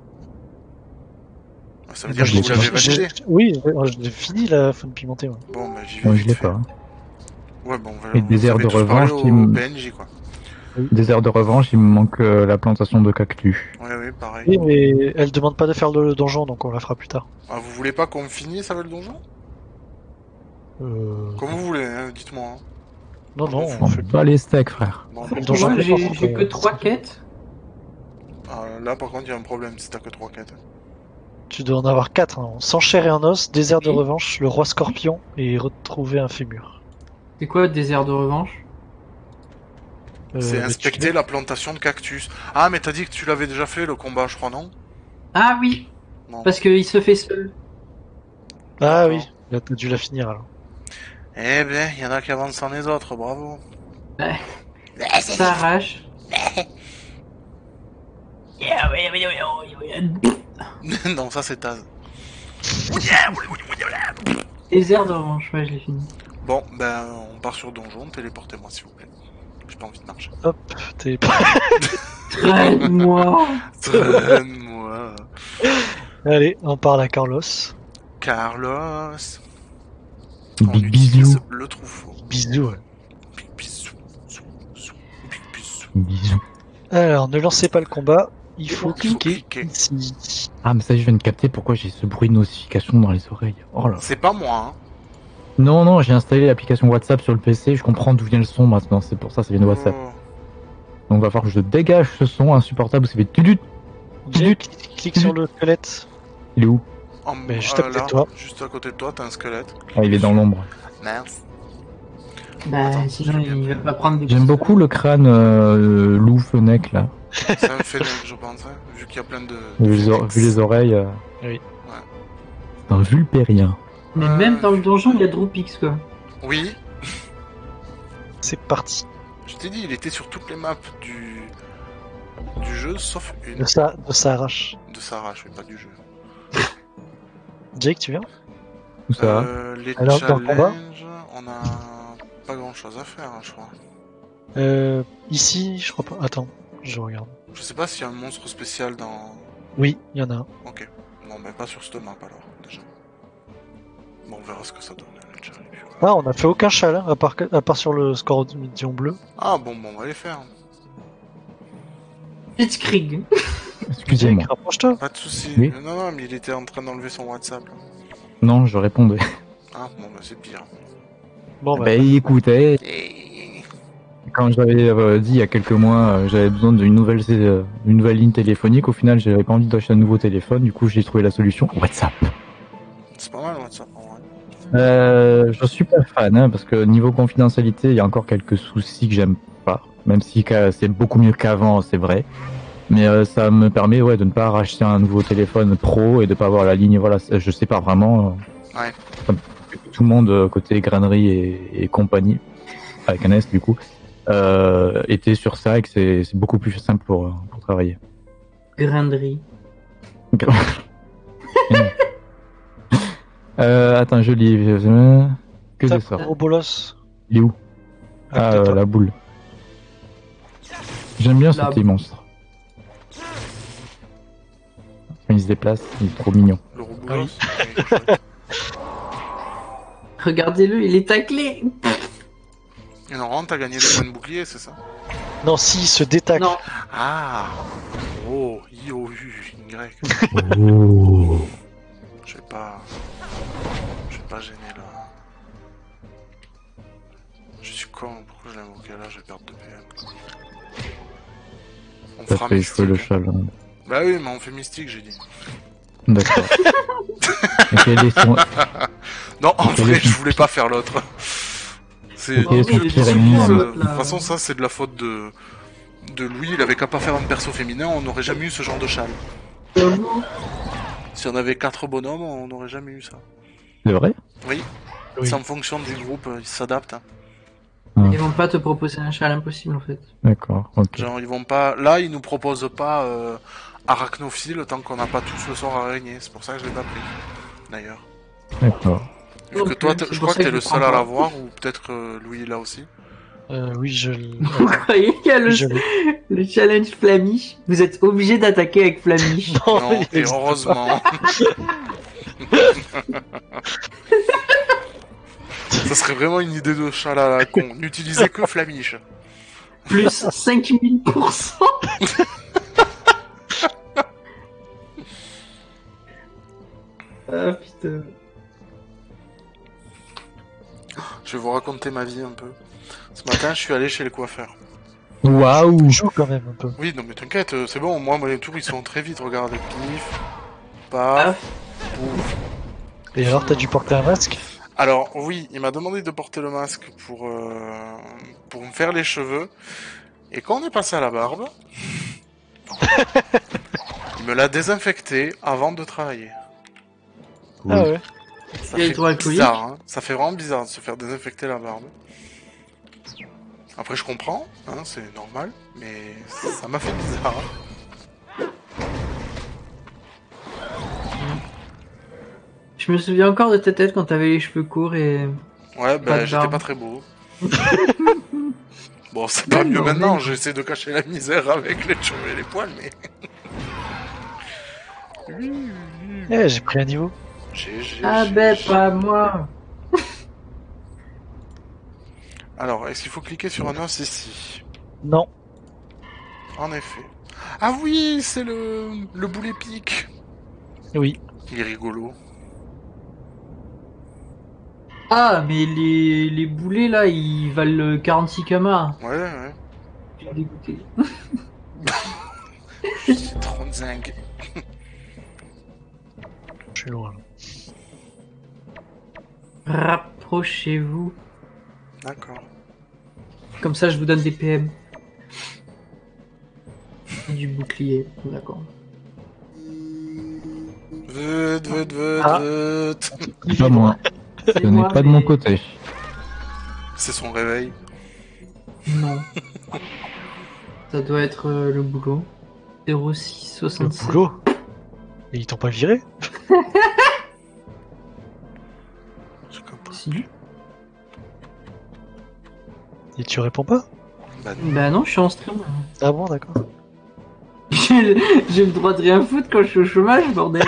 Ça veut dire que je l'ai vous l'avez pas. validé. Oui, j'ai fini la faune pimentée. Ouais. Bon, bah j'y vais Moi, je vite l'ai fait. pas. Ouais, bon, Et des airs de revanche qui au me- PNJ, quoi. Désert de revanche, il me manque la plantation de cactus. Oui, pareil. Oui, mais elle demande pas de faire le donjon, donc on la fera plus tard. Ah, vous voulez pas qu'on finisse avec le donjon? Comme vous voulez, hein, dites-moi. Hein. Non, non, On on fait bat les steaks, frère. Bon, Le bon, donjon, Moi, par j'ai contre, j'ai que 3 quêtes. là, par contre, il y a un problème si t'as que 3 quêtes. Tu dois en avoir 4. Hein. Sans chair et en os, désert de Oui. revanche, le roi scorpion et retrouver un fémur. C'est quoi désert de revanche? C'est mais inspecter tu- la plantation de cactus. Ah, mais t'as dit que tu l'avais déjà fait, le combat, je crois, non? Ah oui, Non. parce qu'il se fait seul. Ah D'accord. oui, là t'as dû la finir alors. Eh ben, il y en a qui avancent sans les autres, bravo. Ça arrache. Non, ça c'est Taz. Désert de revanche, ouais, je l'ai fini. Bon, ben, on part sur donjon, téléportez-moi s'il vous plaît. J'ai pas envie de marcher. T'es Traîne-moi. Traîne-moi. Allez, on parle à Carlos. Carlos. On Big utilise bisous. le truffaut. Bisous. Ouais. Big bisous. Big bisous. Bisous. Alors, ne lancez pas le combat. Il faut Il faut cliquer cliquer. ici. Ah, mais ça, je viens de capter pourquoi j'ai ce bruit de notification dans les oreilles. Oh là. C'est pas moi, hein. Non, non, j'ai installé l'application WhatsApp sur le PC, je comprends d'où vient le son maintenant, c'est pour ça, ça vient de WhatsApp. Oh. Donc, va falloir que je dégage ce son insupportable où ça fait tudut. Jake, clique sur le squelette. Il est où? Mais juste à côté là, de toi. Juste à côté de toi, t'as un squelette. Ah, il est dans l'ombre. Mince. Bah, Attends, sinon, je viens il de- va pas prendre des J'aime beaucoup le crâne loup fennec là. C'est un fennec, je pense, hein, vu qu'il y a plein de. Vu les oreilles. Oui. C'est un vulpérien. Mais Ouais. même dans le donjon, il y a Droopix, quoi. Oui, C'est parti. je t'ai dit, il était sur toutes les maps du jeu, sauf une. De ça arrache. De Sarah, mais pas du jeu. Jake, tu viens? Où ça? Les Alors, dans le combat challenges, on a pas grand chose à faire, hein, je crois. Ici, je crois pas. Attends, je regarde. Je sais pas s'il y a un monstre spécial dans. Oui, il y en a un. Ok. Non, mais pas sur cette map alors, déjà. Bon, on verra ce que ça donne, le challenge. Ah, on a fait aucun challenge à part sur le score de Dion bleu. Ah bon, on va les faire. Blitzkrieg. Excusez-moi. Jake, rapproche-toi. Pas de soucis. Oui. Non, mais il était en train d'enlever son WhatsApp. Là. Non, je répondais. Ah, bon, bah c'est pire. Bon, bah, Bah, écoutez, Et... quand j'avais dit il y a quelques mois, j'avais besoin d'une nouvelle ligne téléphonique, au final, j'avais pas envie d'acheter un nouveau téléphone, du coup, j'ai trouvé la solution WhatsApp. C'est pas mal WhatsApp en vrai. Je suis pas fan, hein, parce que niveau confidentialité, il y a encore quelques soucis que j'aime pas. Même si c'est beaucoup mieux qu'avant, c'est vrai. Mais ça me permet de ne pas racheter un nouveau téléphone pro et de pas avoir la ligne. Voilà, je sais pas vraiment. Ouais. Comme tout le monde côté grainerie et compagnie, avec un S du coup, était sur ça et que c'est beaucoup plus simple pour travailler. Grinderie. Attends, je lis. Que tape c'est ça? gros bolos. Il est où? À Ah, côté de toi. la boule. J'aime bien ce La petit boule. monstre. Quand il se déplace, il est trop mignon. Le robot. Ah oui. Regardez-le, il est taclé. Et normalement, t'as gagné des points de bouclier, c'est ça? Non, si, il se détaque. Non, Ah. Oh, I-O-U, Y. Oh. Je vais pas gêner là. Je suis con, pourquoi je l'ai invoqué là? Je vais perdre 2 PM. On Ça fera fait jouer le mystique. challenge. Bah oui, mais on fait mystique, j'ai dit. D'accord. Et quel est son... Non, en Quel vrai, est son- je voulais pas faire l'autre. C'est. Quel est son il est pire sur ennemi, le- hein. De là. toute façon, ça c'est de la faute de Louis. Il avait qu'à pas faire un perso féminin, on n'aurait jamais eu ce genre de châle. Si on avait 4 bonhommes, on n'aurait jamais eu ça. C'est vrai? Oui, Oui. c'est en fonction du groupe, ils s'adaptent. Hein. ils vont pas te proposer un châle impossible en fait. D'accord, ok. Genre, ils vont pas. Là, ils nous proposent pas arachnophile tant qu'on n'a pas tous le sort araignée. C'est pour ça que je l'ai pas pris. D'ailleurs. D'accord. Vu Non que plus, toi, c'est je pour crois ça que t'es que le je seul prends à pas. l'avoir, ou peut-être que Louis là aussi. Oui, je Vous croyez qu'il y a je l'ai. le challenge Flamiche? Vous êtes obligé d'attaquer avec Flamiche. Non, il et existe heureusement. Ça serait vraiment une idée de chat à la con. N'utilisez que Flamiche. Plus 5000%. Ah putain. Je vais vous raconter ma vie un peu. Ce matin, je suis allé chez le coiffeur. Waouh. Chaud quand même un peu. Oui, non mais t'inquiète, c'est bon, moi les tours ils sont très vite, regardez, pif, paf, pouf. Et alors, t'as dû porter un masque? Alors oui, il m'a demandé de porter le masque pour me faire les cheveux, et quand on est passé à la barbe, il me l'a désinfecté avant de travailler. Cool. Ah ouais. Ça Il y a fait le droit alcoolique. bizarre, hein. Ça fait vraiment bizarre de se faire désinfecter la barbe. Après je comprends, hein, c'est normal, mais ça m'a fait bizarre. Hein. Je me souviens encore de ta tête quand t'avais les cheveux courts et... Ouais, Pas ben de j'étais barbe. pas très beau. Bon, c'est pas mieux non, maintenant, mais- j'essaie de cacher la misère avec les cheveux et les poils, mais... Eh, j'ai pris un niveau. Ah ben, pas moi. Alors, est-ce qu'il faut cliquer sur un os ici? Non. En effet. Ah oui, c'est le boule épique. Oui. Il est rigolo. Ah, mais les boulets là, ils valent 46 kamas. Ouais, ouais. Je suis dégoûté. C'est trop zingue. Je suis loin. Rapprochez-vous. D'accord. Comme ça, je vous donne des PM. Et du bouclier. D'accord. Veut. Ah. Pas moi. C'est Ce n'est moi, pas de mais- mon côté. C'est son réveil. Non. Ça doit être le boulot. Le 0667. boulot. Et ils t'ont pas viré? Je comprends. Si. Et tu réponds pas? Bah non. Bah non, je suis en stream. Ah bon, d'accord. J'ai le droit de rien foutre quand je suis au chômage, bordel.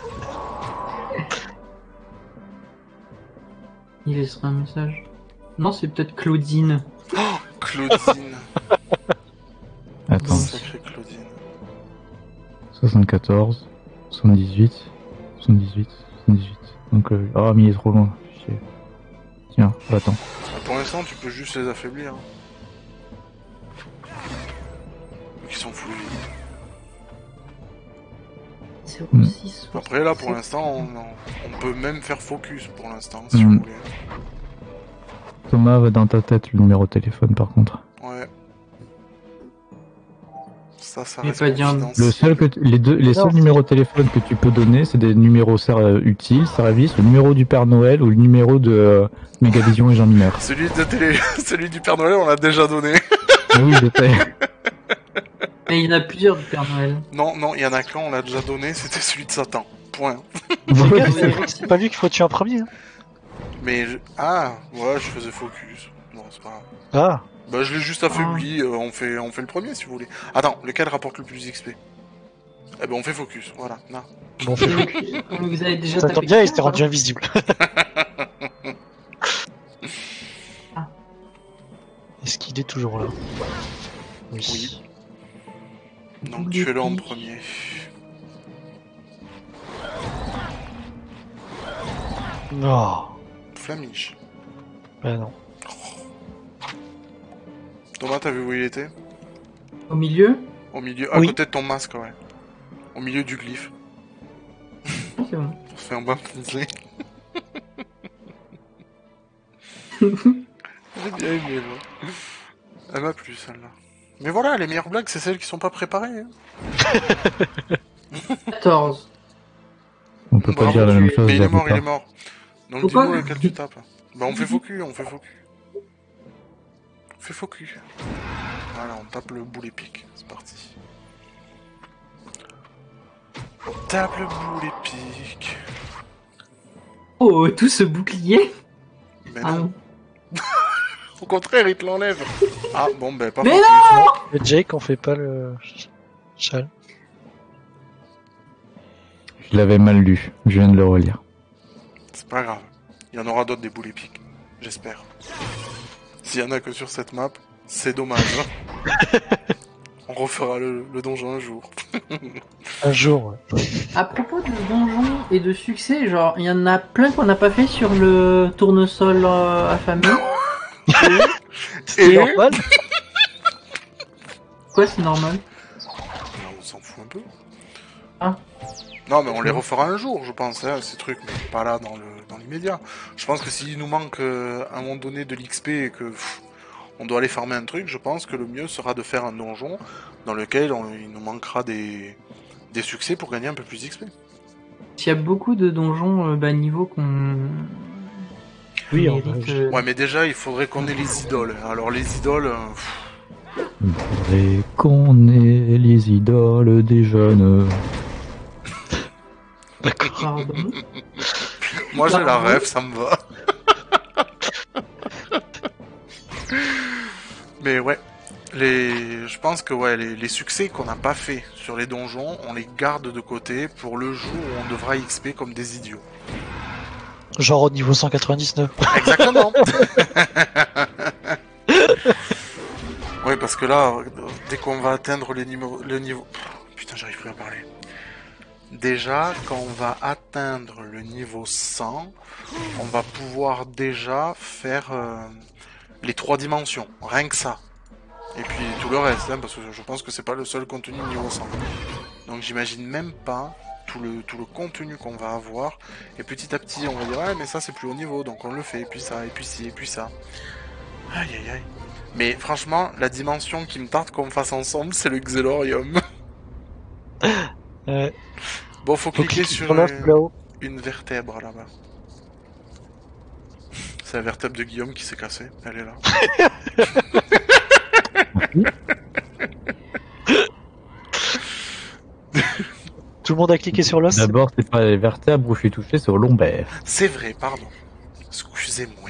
Il laissera un message. Non, c'est peut-être Claudine. Claudine. Attends. Sacrée Claudine. 74, 78, 78, 78. Donc, oh, mais il est trop loin. Chier. Tiens, attends. Pour l'instant, tu peux juste les affaiblir. Hein. Donc ils sont fluides. 06. Après là, pour l'instant, on peut même faire focus pour l'instant, si Mm. vous voulez. Thomas va dans ta tête le numéro de téléphone par contre. Ouais. Ça Mais reste pas dire- confidentiel. Le seul que les Non. seuls numéros de téléphone que tu peux donner, c'est des numéros utiles, service, le numéro du Père Noël ou le numéro de Megavision et Jean Mineur. Celui de télé, celui du Père Noël, on l'a déjà donné. Ah oui, je sais. Et il y en a plusieurs du Père Noël. Non, il y en a qu'un, on l'a déjà donné, c'était celui de Satan. Point. C'est pas lui qu'il faut tuer en premier. Hein. Mais ah, ouais, je faisais focus. Non, c'est pas grave. Ah. Bah, je l'ai juste affaibli. On fait le premier si vous voulez. Attends, lequel rapporte le plus XP? Eh ben, on fait focus. Voilà. Non. Bon, Vous avez déjà ça tapé tombe bien, il quelqu'un, s'était rendu pardon invisible. Ah. Est-ce qu'il est toujours là? Oui. Donc, tuez-le en premier. Non. Flamiche. Bah non. Thomas, t'as vu où il était? Au milieu. Au milieu, à Oui. côté de ton masque, ouais. Au milieu du glyphe. Ah, c'est bon. On se fait un bain pincelé. J'ai bien aimé, moi. Elle m'a plu, celle-là. Mais voilà, les meilleures blagues, c'est celles qui sont pas préparées. Hein. 14. On peut pas Bravo, dire la même tu- chose. Mais il est de la mort, il est plupart. mort. Donc Pourquoi dis-nous lequel tu tapes. Bah on fait focus, on fait focus. On fait focus. Voilà, on tape le boule épique. C'est parti. On tape le boule épique. Oh, tout ce bouclier. Mais Ah non, non. au contraire, il te l'enlève. Ah bon, ben pas Mais focus. Et Jake, on fait pas le châle. Je l'avais mal lu. Je viens de le relire. C'est pas grave. Il y en aura d'autres des boules épiques. J'espère. S'il y en a que sur cette map, c'est dommage. On refera le donjon un jour. Un jour, ouais. À propos de donjons et de succès, genre, il y en a plein qu'on n'a pas fait sur le tournesol affamé. C'est Et- normal. Quoi, c'est normal? On s'en fout un peu. Ah. Non, mais on les refera un jour, je pense, hein, ces trucs, mais pas là dans l'immédiat. Je pense que s'il nous manque à un moment donné de l'XP et que on doit aller farmer un truc, je pense que le mieux sera de faire un donjon dans lequel il nous manquera des succès pour gagner un peu plus d'XP. Il y a beaucoup de donjons bas niveau qu'on Oui, en mérite. vrai, Ouais, mais déjà, il faudrait qu'on ait les idoles. Alors, les idoles, Il faudrait qu'on ait les idoles des jeunes. Pardon. moi j'ai la rêve, ça me va. Mais ouais, je pense que ouais, les succès qu'on n'a pas fait sur les donjons, on les garde de côté pour le jour où on devra XP comme des idiots. genre au niveau 199. Exactement. Ouais, parce que là, dès qu'on va atteindre le niveau... Putain, j'arrive plus à parler. Déjà, quand on va atteindre le niveau 100, on va pouvoir déjà faire les 3 dimensions, rien que ça. Et puis tout le reste, hein, parce que je pense que c'est pas le seul contenu niveau 100. Donc j'imagine même pas tout le contenu qu'on va avoir. Et petit à petit, on va dire, ouais, mais ça c'est plus haut niveau, donc on le fait, et puis ça, et puis ci, et puis ça. Aïe aïe aïe. Mais franchement, la dimension qui me tarde qu'on fasse ensemble, c'est le Xelorium. Bon, faut cliquer sur là-haut. une vertèbre là-bas. C'est la vertèbre de Guillaume qui s'est cassée. Elle est là. Tout le monde a cliqué sur l'os. D'abord, c'est pas les vertèbres où je suis touché, c'est au lombaire. C'est vrai, pardon. Excusez-moi.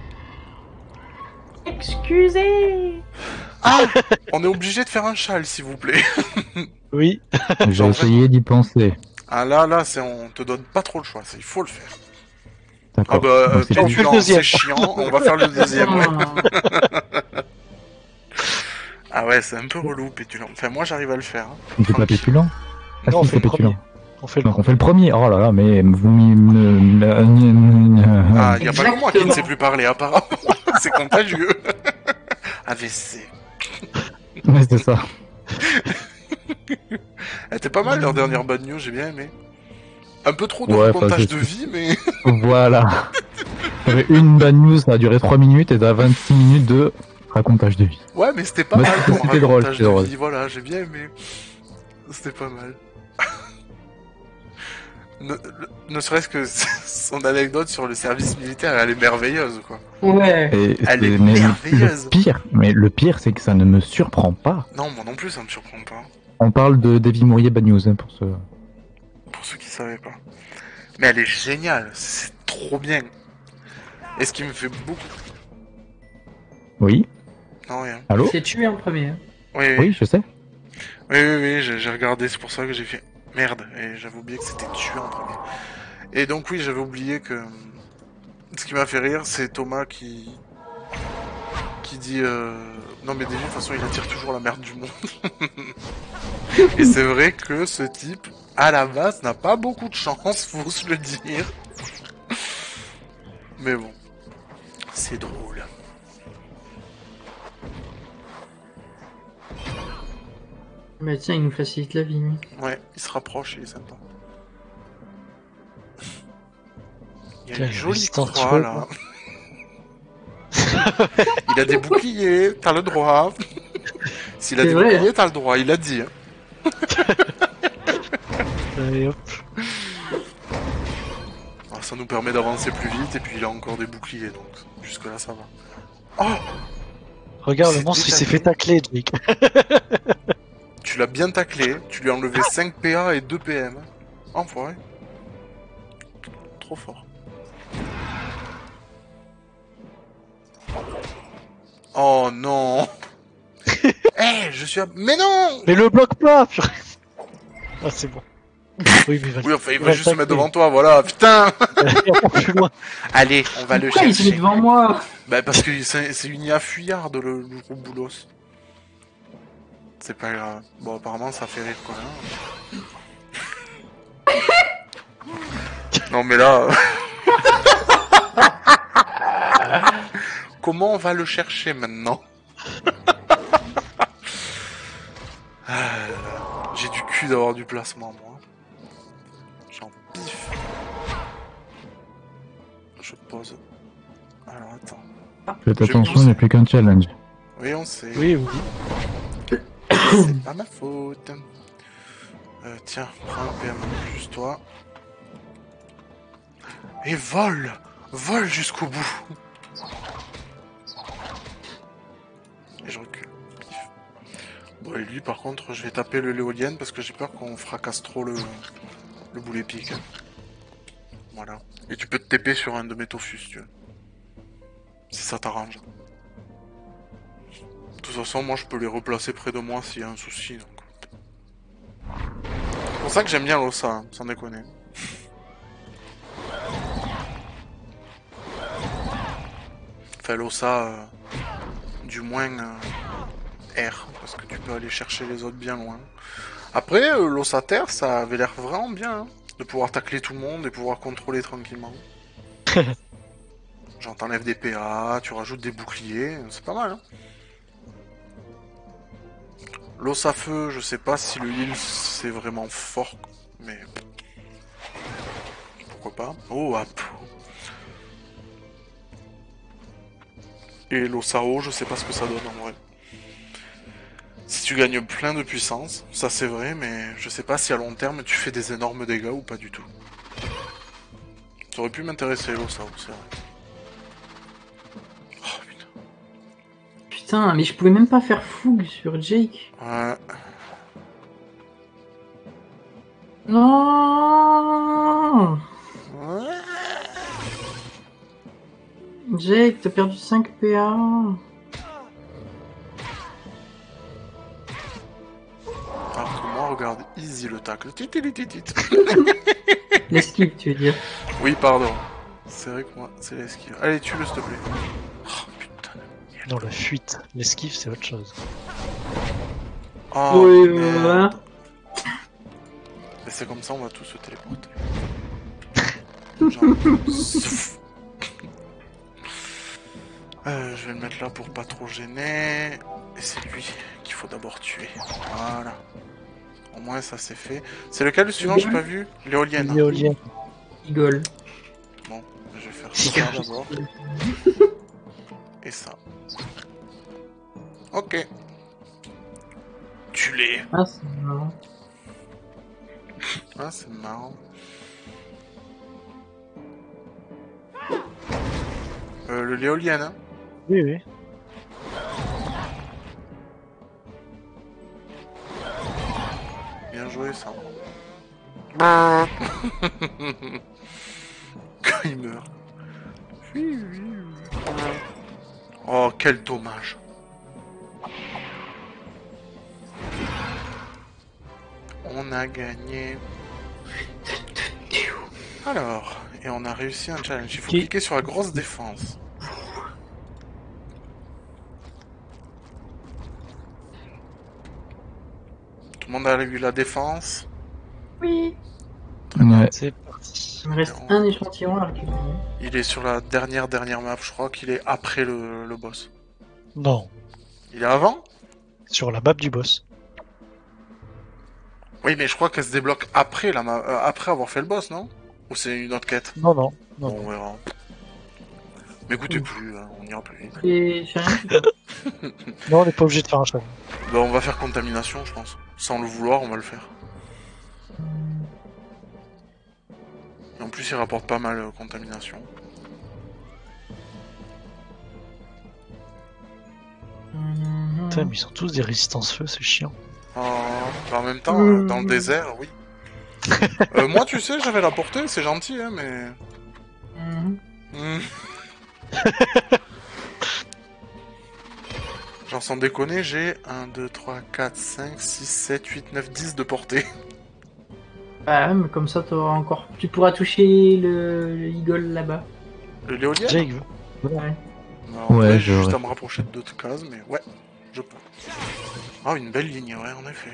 Excusez. Ah, on est obligé de faire un châle, s'il vous plaît. Oui. J'ai Genre, essayé d'y penser. Ah là, on te donne pas trop le choix, il faut le faire. Ah D'accord. bah, Donc, c'est on fait le pétulant, deuxième. c'est chiant, on va faire le deuxième. Ouais. Ah ouais, c'est un peu relou, pétulant. Enfin, moi, j'arrive à le faire. Hein. c'est pas pétulant. Ah, Non, on si, fait c'est le premier. pétulant. On fait le Donc on fait le premier. Oh là là, mais vous Ah, y a pas que moi qui ne Exactement. sais plus parler, apparemment. C'est contagieux. AVC. Ouais, c'est ça. Elle était pas mal leur dernière bad news, j'ai bien aimé. Un peu trop de Ouais, racontage enfin, de vie, mais... Voilà. Il y avait une bad news, ça a duré 3 minutes et t'as 26 minutes de racontage de vie. Ouais, mais c'était pas Mais mal c'était comme drôle, racontage c'était de drôle. vie, voilà, j'ai bien aimé. C'était pas mal. Ne serait-ce que son anecdote sur le service militaire, elle est merveilleuse, quoi. Ouais. Et Elle c'est- est mais merveilleuse. le pire, c'est que ça ne me surprend pas. Non, moi non plus, ça me surprend pas. On parle de Davy Mourier Bad News, hein, pour ce... Pour ceux qui savaient pas. Mais elle est géniale, c'est trop bien. Et ce qui me fait beaucoup... Oui. Non, rien. Allô? C'est tué en premier. Hein. Oui, Oui, je sais. oui, j'ai regardé, c'est pour ça que j'ai fait... Merde, et j'avais oublié que c'était tué en premier. Et donc oui, j'avais oublié que... Ce qui m'a fait rire, c'est Thomas qui dit... Non mais déjà, de toute façon, il attire toujours la merde du monde. Et c'est vrai que ce type, à la base, n'a pas beaucoup de chance, faut se le dire. Mais bon, c'est drôle. Bah tiens, il nous facilite la vie. lui. Ouais, il se rapproche, il est sympa. Il y a Tiens, une jolie résistance croix, cheveux, là. Il a des boucliers, t'as le droit. S'il a C'est des vrai, boucliers, t'as le droit, il l'a dit. Hein. Et hop. Alors, ça nous permet d'avancer plus vite, et puis il a encore des boucliers, donc jusque là ça va. Oh, Regarde, le C'est monstre il s'est détaillé. fait tacler, Jake. tu l'as bien taclé, tu lui as enlevé 5 PA et 2 PM. Enfoiré. Trop fort. Oh non. Eh, je suis à... Mais non. Mais le bloque pas, purée. Ah, c'est bon. Oui, mais Oui, enfin, il va juste se mettre devant toi, voilà, putain. plus loin. Allez, on va le Pourquoi il se met chercher. devant moi? Bah, parce que c'est une IA fuyarde, le groupe Boulos. C'est pas grave. Bon, apparemment, ça fait rire, quoi. Hein. Non, mais là... Comment on va le chercher, maintenant? J'ai du cul d'avoir du placement, moi. J'en piffe. Je pose. Alors, attends. Faites Je vais attention, pousser. il n'y a plus qu'un challenge. Oui, on sait. Oui, oui. C'est pas ma faute. Tiens, prends un PM juste toi. Et vole! Vole jusqu'au bout! Et je recule. Bon, et lui, par contre, je vais taper le l'éolienne parce que j'ai peur qu'on fracasse trop le boulet pique. Voilà. Et tu peux te TP sur un de mes toffus si tu veux. Si ça t'arrange. De toute façon, moi, je peux les replacer près de moi s'il y a un souci, donc. C'est pour ça que j'aime bien l'ossa, hein, sans déconner. Enfin, l'ossa, du moins R, parce que tu peux aller chercher les autres bien loin. Après, l'ossa terre, ça avait l'air vraiment bien, hein, de pouvoir tacler tout le monde et pouvoir contrôler tranquillement. Genre, t'enlèves des PA, tu rajoutes des boucliers, c'est pas mal, hein. L'os à feu, je sais pas si le heal c'est vraiment fort, mais pourquoi pas. Oh, hop. Et l'os à eau, je sais pas ce que ça donne en vrai. Si tu gagnes plein de puissance, ça c'est vrai, mais je sais pas si à long terme tu fais des énormes dégâts ou pas du tout. Ça aurait pu m'intéresser l'os à eau, c'est vrai. Oh putain. Putain, mais je pouvais même pas faire fougue sur Jake. Ouais. Non, Ouais. Jake, t'as perdu 5 PA. Alors que moi, regarde, easy le tacle. Titilitit. L'esquive, tu veux dire. Oui, pardon. C'est vrai que moi, c'est l'esquive. Allez, tue-le s'il te plaît. Oh putain. Non, la fuite. L'esquive, c'est autre chose. Oh, Oui, merde. voilà. Et c'est comme ça, on va tous se téléporter. Genre, souff. Je vais le mettre là pour pas trop gêner. Et c'est lui qu'il faut d'abord tuer. Voilà. Au moins ça c'est fait. C'est lequel le suivant, j'ai pas vu? L'éolienne. L'éolienne. Rigole. Bon, je vais faire ça d'abord. Et ça. Ok. Tue-les. Ah, c'est marrant. Ah, c'est marrant. Le l'éolienne, hein. Oui, oui. Bien joué, ça. Quand il meurt. Oh, quel dommage. On a gagné. Alors, et on a réussi un challenge. Il faut Qui- cliquer sur la grosse défense. Tout le monde a vu la défense. Oui. Ouais. C'est parti. Il me reste un échantillon à récupérer. Il est sur la dernière map, je crois qu'il est après le boss. Non. Il est avant? Sur la map du boss. Oui, mais je crois qu'elle se débloque après après avoir fait le boss, non? Ou c'est une autre quête? Non, non. Non, Bon, on verra. Mais écoutez plus, hein, on ira plus vite. Et j'ai rien. non, on n'est pas obligé de faire un challenge. Bah, on va faire contamination, je pense. Sans le vouloir, on va le faire. Et en plus, il rapporte pas mal contamination. Putain, mais ils sont tous des résistances feu, c'est chiant. Bah, en même temps, dans le désert, oui. Moi, tu sais, j'avais la portée, c'est gentil, hein, mais... Genre, sans déconner, j'ai 1, 2, 3, 4, 5, 6, 7, 8, 9, 10 de portée. Bah ouais, mais comme ça t'auras encore. Tu pourras toucher le Eagle là-bas. Le l'éolien? Jake veut. Ouais. En Ouais, vrai, je j'ai juste vois. à me rapprocher de d'autres cases, mais ouais, je peux. Ah, une belle ligne, ouais, en effet.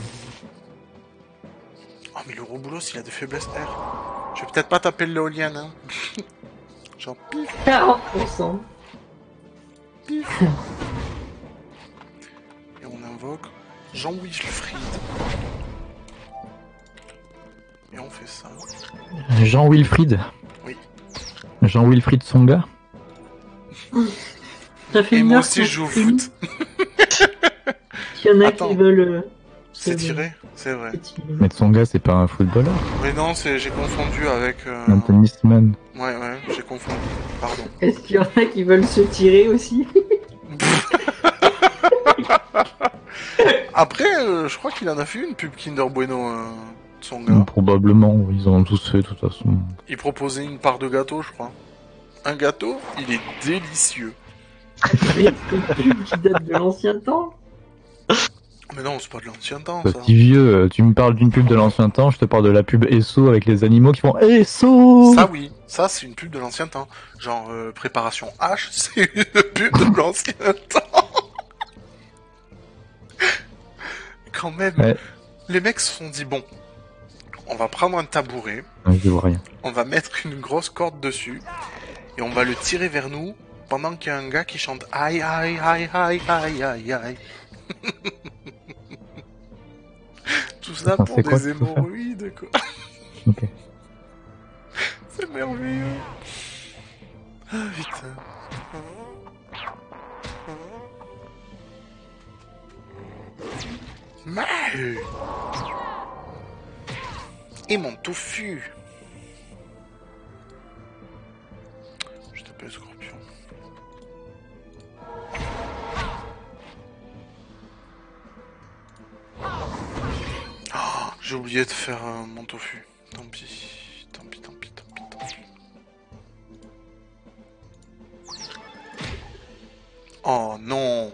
Oh, mais le Roboulos, il a des faiblesses R. Je vais peut-être pas taper l'éolienne, hein. Genre, pif, 40%. pif. Et on invoque Jean-Wilfried. Et on fait ça. Jean-Wilfried. Oui. Jean-Wilfried Songa. Ça fait Et une moi heure aussi, qu'on je joue au stream. foot. Il y en a Attends. qui veulent. C'est tiré, c'est vrai. Mais Tsonga, c'est pas un footballeur. Mais non, j'ai confondu avec... Un tennisman. Ouais, j'ai confondu. Pardon. Est-ce qu'il y en a qui veulent se tirer aussi? Après, je crois qu'il en a fait une pub Kinder Bueno, son gars. Probablement, ils en ont tous fait de toute façon. Il proposait une part de gâteau, je crois. Un gâteau, il est délicieux. Une pub qui date de l'ancien temps. Mais non, c'est pas de l'ancien temps, Ce ça. petit vieux, tu me parles d'une pub de l'ancien temps, je te parle de la pub Esso avec les animaux qui font Esso. Ça, oui. Ça, c'est une pub de l'ancien temps. Genre, préparation H, c'est une pub de l'ancien temps. Quand même, Ouais. les mecs se sont dit, bon, on va prendre un tabouret, Ouais, je vois rien. on va mettre une grosse corde dessus, et on va le tirer vers nous, pendant qu'il y a un gars qui chante aïe aïe aïe aïe aïe aïe aïe. Tout ça Attends, pour c'est quoi, des tout ça hémorroïdes, quoi. Ok. C'est merveilleux. Ah, putain. Mais... Et mon touffu. Je t'appelle Scorpion. Oh, j'ai oublié de faire mon tofu. Tant pis. Tant pis, tant pis, tant pis, tant pis. Oh non.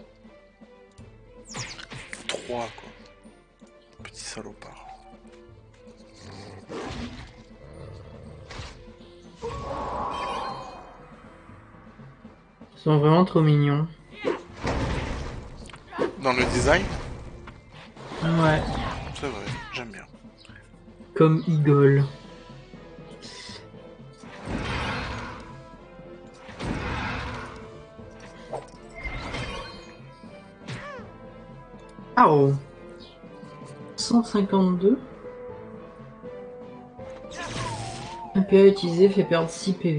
3 quoi. Petit salopard. Ils sont vraiment trop mignons. Dans le design, Ouais. c'est vrai, j'aime bien. Comme Eagle. Ah oh. 152. Un PA utilisé fait perdre 6 PV.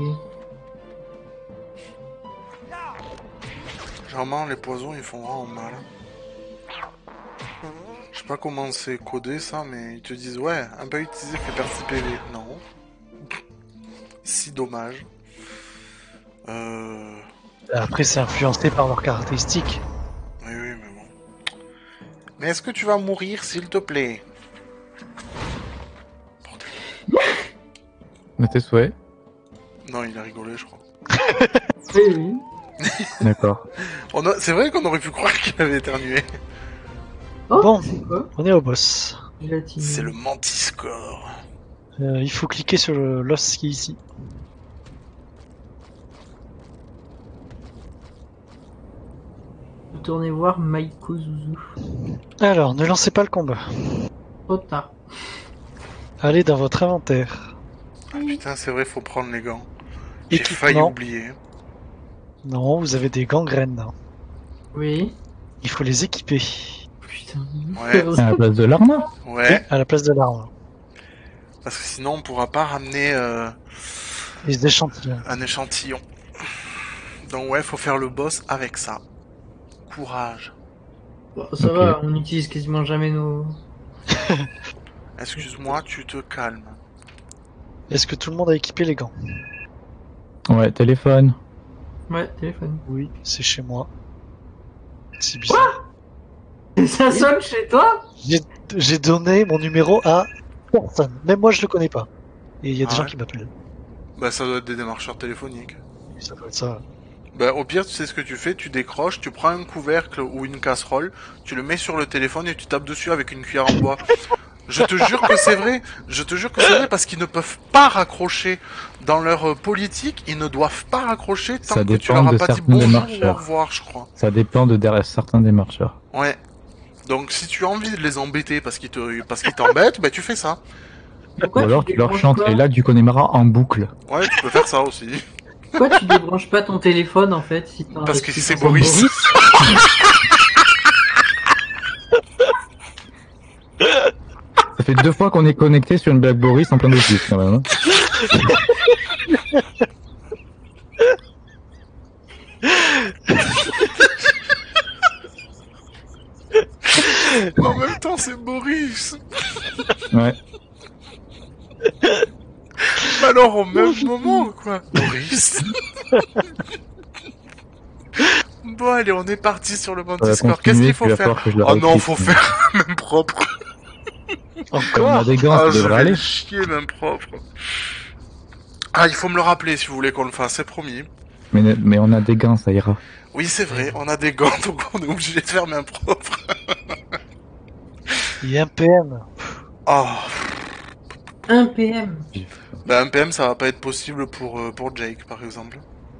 Généralement, les poisons ils font vraiment mal. Je sais pas comment c'est codé ça, mais ils te disent ouais, un peu utilisé fait perdre 6 PV. Non. Si dommage. Après, c'est influencé par leurs caractéristiques. Oui, mais bon. Mais est-ce que tu vas mourir, s'il te plaît? Mais tes souhaits. Non, il a rigolé, je crois. Oui, oui. D'accord. C'est vrai qu'on aurait pu croire qu'il avait éternué. Oh, Bon. c'est quoi? On est au boss. Gélatine. C'est le Mantiscore. Il faut cliquer sur l'os qui est ici. Retournez voir Maiko Zuzu. Alors, ne lancez pas le combat. Trop tard. Allez dans votre inventaire. Ah, putain, c'est vrai, faut prendre les gants. J'ai failli Équipement. oublier. Non, vous avez des gangrènes. Oui. Il faut les équiper. Putain. Ouais. À la place de l'arme. Ouais, À la place de l'arme. parce que sinon on pourra pas ramener Les échantillons. un échantillon. Donc ouais, faut faire le boss avec ça. Courage. Bon, ça Ok. va, on utilise quasiment jamais nos... Excuse-moi, tu te calmes. Est-ce que tout le monde a équipé les gants? Ouais, téléphone. Ouais, téléphone. Oui, c'est chez moi. C'est bizarre. Ça sonne chez toi? J'ai donné mon numéro à personne. Même moi, je le connais pas. Et il y a des Ah gens ouais. qui m'appellent. Bah ça doit être des démarcheurs téléphoniques. Ça doit être ça. Bah au pire, tu sais ce que tu fais, tu décroches, tu prends un couvercle ou une casserole, tu le mets sur le téléphone et tu tapes dessus avec une cuillère en bois. Je te jure que c'est vrai. Je te jure que c'est vrai parce qu'ils ne peuvent pas raccrocher dans leur politique. Ils ne doivent pas raccrocher tant Ça que tu dépend leur as de pas dit certains bonjour ou au démarcheurs. revoir, je crois. Ça dépend de derrière certains démarcheurs. Ouais. Donc si tu as envie de les embêter parce qu'ils t'embêtent, bah tu fais ça. Pourquoi Ou alors tu leur débranches chantes pas les lacs du Connemara en boucle. Ouais, tu peux faire ça aussi. Pourquoi tu débranches pas ton téléphone en fait si Parce que si c'est t'entends Boris. Ça fait 2 fois qu'on est connecté sur une Blackberry sans plein d'office quand même. Hein. Mais en même temps, c'est Boris. Ouais. Alors au même moment, quoi. Boris. Bon, allez, on est parti sur le Ça va Mantiscore. Qu'est-ce continuer, qu'il faut il va faire falloir que je leur Oh non, explique. faut faire même propre. On a Encore des gants, Ah, ça je devrait vais aller. le chier, même propre. Ah, il faut me le rappeler si vous voulez qu'on le fasse, c'est promis. Mais on a des gants, ça ira. Oui, c'est vrai, on a des gants, donc on est obligé de faire main propre. Il y a un PM. Oh, 1 PM. bah un PM, ça va pas être possible pour Jake, par exemple.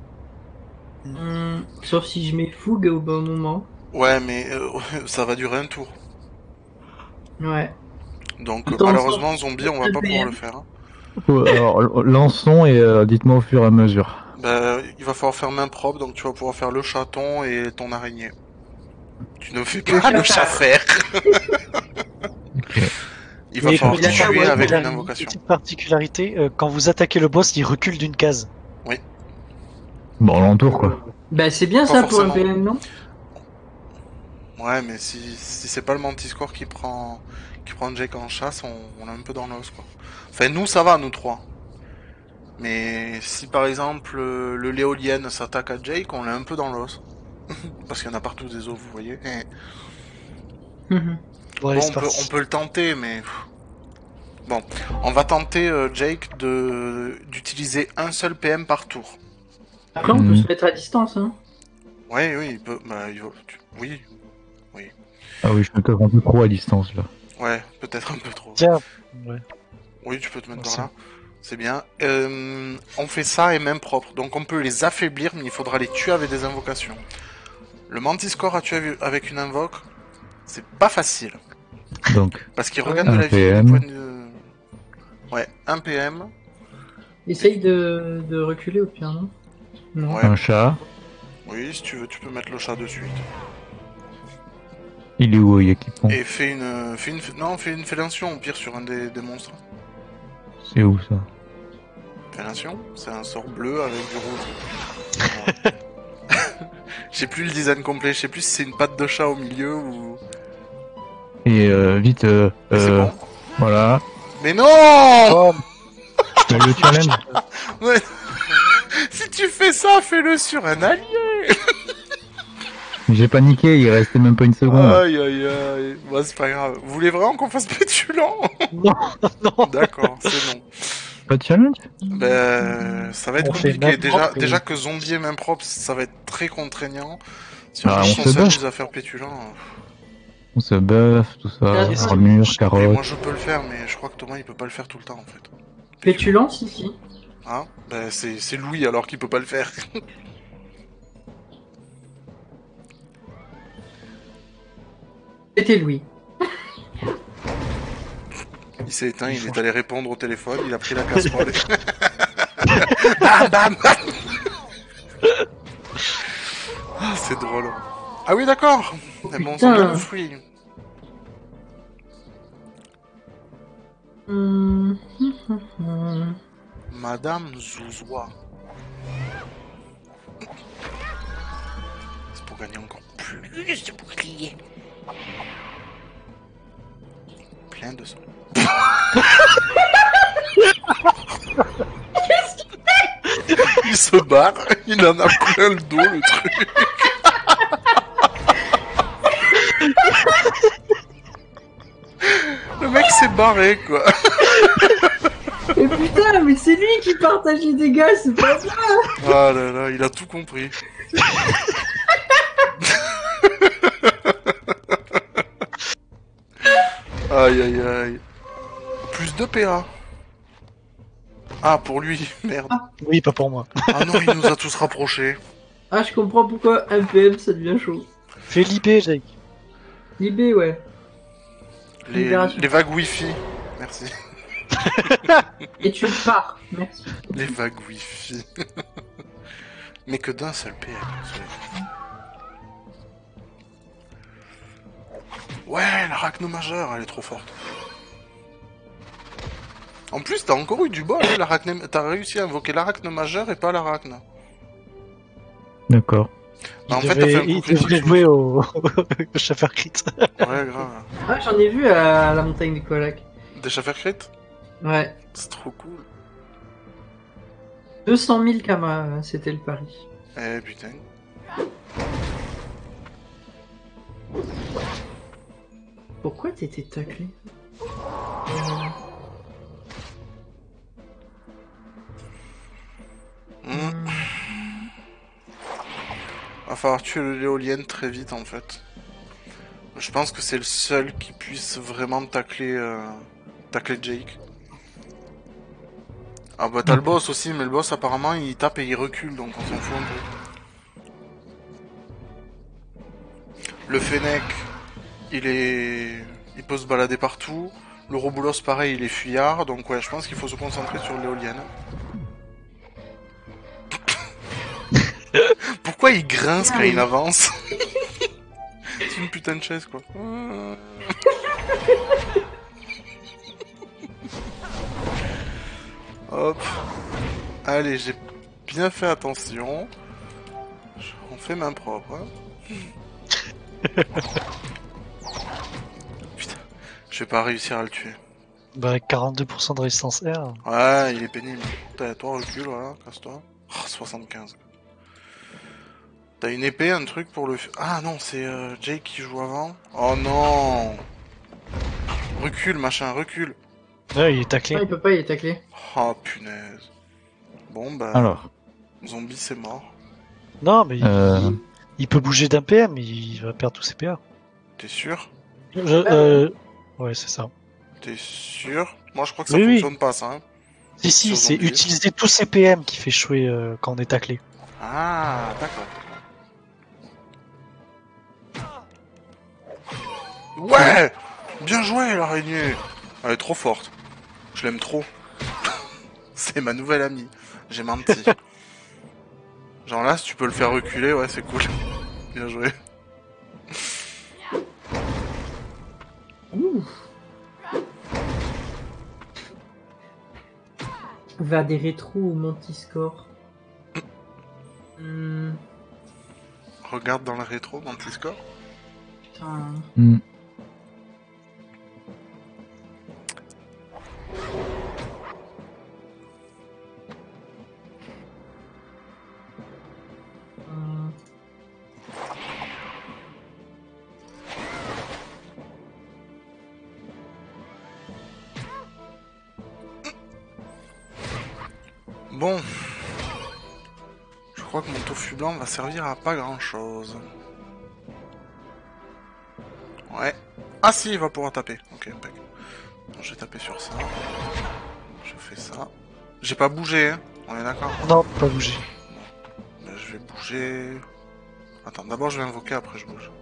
Sauf si je mets fougue au bon moment. Ouais, mais ça va durer un tour. Ouais. Donc Attends, malheureusement, zombie, on va un pas pouvoir PM. le faire. Hein. Alors, lançons et dites-moi au fur et à mesure. Bah, il va falloir faire main propre, donc tu vas pouvoir faire le chaton et ton araignée. Tu ne fais pas le chat faire. Ok. Il va Et falloir il a tuer pas- avec il a une invocation. petite particularité, quand vous attaquez le boss, il recule d'une case. Bon, on l'entoure quoi. Bah c'est bien Pas ça pour un forcément. PM, non? Ouais, mais si c'est pas le Mantiscore qui prend Jake en chasse, on est un peu dans l'os, quoi. Enfin, nous, ça va, nous trois. Mais si par exemple le l'éolienne s'attaque à Jake, on est un peu dans l'os. Parce qu'il y en a partout des os, vous voyez. Mhm. Bon, allez, Bon, c'est parti. on peut le tenter, mais... Bon, on va tenter, Jake, d'utiliser un seul PM par tour. Après on peut se mettre à distance, hein. Ouais, oui, il peut... Bah, oui, Ah oui, je me trouve un peu trop à distance là. ouais, peut-être un peu trop. Tiens. Ouais. Oui, tu peux te mettre par Merci. là. C'est bien. On fait ça et même propre. Donc on peut les affaiblir, mais il faudra les tuer avec des invocations. Le Mantiscore à tuer avec une invoque, c'est pas facile. Donc, Parce qu'il regagne Un de la vie. PM. Des points de... Ouais, un PM. Essaye de reculer au pire, non? Non. Ouais. un chat. Oui, si tu veux, tu peux mettre le chat de suite. Il est où, équipement? Et fais une fellation au pire sur un des monstres. C'est où ça? Fellation, c'est un sort bleu avec du rouge. Je sais plus le design complet, je sais plus si c'est une patte de chat au milieu ou... Et vite, Mais c'est bon. voilà. Mais non Oh, Mais le challenge. Ouais. Si tu fais ça, fais-le sur un allié. J'ai paniqué, il restait même pas une seconde. Aïe aïe aïe. Bon, c'est pas grave. Vous voulez vraiment qu'on fasse pétulant? non, non. D'accord, c'est non. Pas de challenge? Ben, ça va être On fait compliqué. main Déjà, propre et- déjà que zombie et main propre, ça va être très contraignant. Si Ah, on on se s'amuse bat. à faire pétulant. On se bœuf, tout ça, Ah, c'est- armure, Mais moi carotte. je peux le faire, mais je crois que Thomas il peut pas le faire tout le temps en fait. Pétulant, si. Hein? Ben, c'est Louis alors qu'il peut pas le faire. C'était Louis. Il s'est éteint, il est allé répondre au téléphone, il a pris la casserole. Bam bam bam. Ah, c'est drôle. Ah oui d'accord. Mais bon, on s'en Putain. vient le fruit. Madame Zouzoua. C'est pour gagner encore plus de boucliers. Plein de sang. Il se barre, il en a plein le dos le truc. Le mec s'est barré quoi. Mais putain, mais c'est lui qui partage les dégâts, c'est pas ça. Ah là là, il a tout compris. Aïe aïe aïe. plus 2 PA. Ah, pour lui, merde. Oui, pas pour moi. Ah non, il nous a tous rapprochés. Ah, je comprends pourquoi un PM ça devient chaud. Fais l'IB, Jake. Libé, ouais. Libération. Les vagues Wi-Fi. Merci. Et tu pars. Merci. Les vagues Wi-Fi. Mais que d'un seul PM. Ouais, l'arachne majeure, elle est trop forte. En plus, t'as encore eu du bol, hein, l'arachne... T'as réussi à invoquer l'arachne majeure et pas l'arachne. D'accord. En fait, t'as fait un Il coup critique. devrait jouer au chauffeur crit. Ouais, grave. Ah, j'en ai vu à la montagne des Colacs. Des chaffeurs crit? Ouais. C'est trop cool. 200 000 kamas, c'était le pari. Eh putain. Pourquoi t'étais taclé? Va falloir tuer l'éolienne très vite en fait. Je pense que c'est le seul qui puisse vraiment tacler Jake. Ah bah t'as le boss aussi, mais le boss apparemment il tape et il recule, donc on s'en fout un peu. Le Fennec, il peut se balader partout. Le Roboulos pareil, il est fuyard, donc ouais, je pense qu'il faut se concentrer sur l'éolienne. Pourquoi il grince quand il avance? C'est une putain de chaise quoi. Hop. Allez, j'ai bien fait attention. On fait main propre. Hein. Putain, je vais pas réussir à le tuer. Bah, 42% de résistance R. Ouais, il est pénible. Toi, recule, voilà, casse-toi. Oh, 75. T'as une épée, un truc pour le... Ah non, c'est Jake qui joue avant. Oh non. Recule, machin, recule. Ouais, il est taclé. Ah, il peut pas, il est taclé. Oh punaise. Bon bah... Alors, Zombie, c'est mort. Non, mais euh, il peut bouger d'un PM, il va perdre tous ses PA. T'es sûr? Ouais, c'est ça. T'es sûr? Moi, je crois que ça Oui, oui. fonctionne pas, ça. Hein. Si, si, Sur c'est zombie. utiliser tous ses PM qui fait échouer quand on est taclé. Ah, d'accord. Ouais! Bien joué, l'araignée! Elle est trop forte. Je l'aime trop. C'est ma nouvelle amie. J'ai menti. Genre là, si tu peux le faire reculer, ouais, c'est cool. Bien joué. Ouh. Va des rétros ou Montiscore. Regarde dans le rétro, dans le score. Putain. hmm. Bon. Je crois que mon tofu blanc va servir à pas grand chose. Ouais. Ah si, il va pouvoir taper. Ok, impec. Bon, je vais taper sur ça. Je fais ça. J'ai pas bougé, hein. On est d'accord? Non, pas bouger. Ben, je vais bouger... Attends, d'abord je vais invoquer, après je bouge.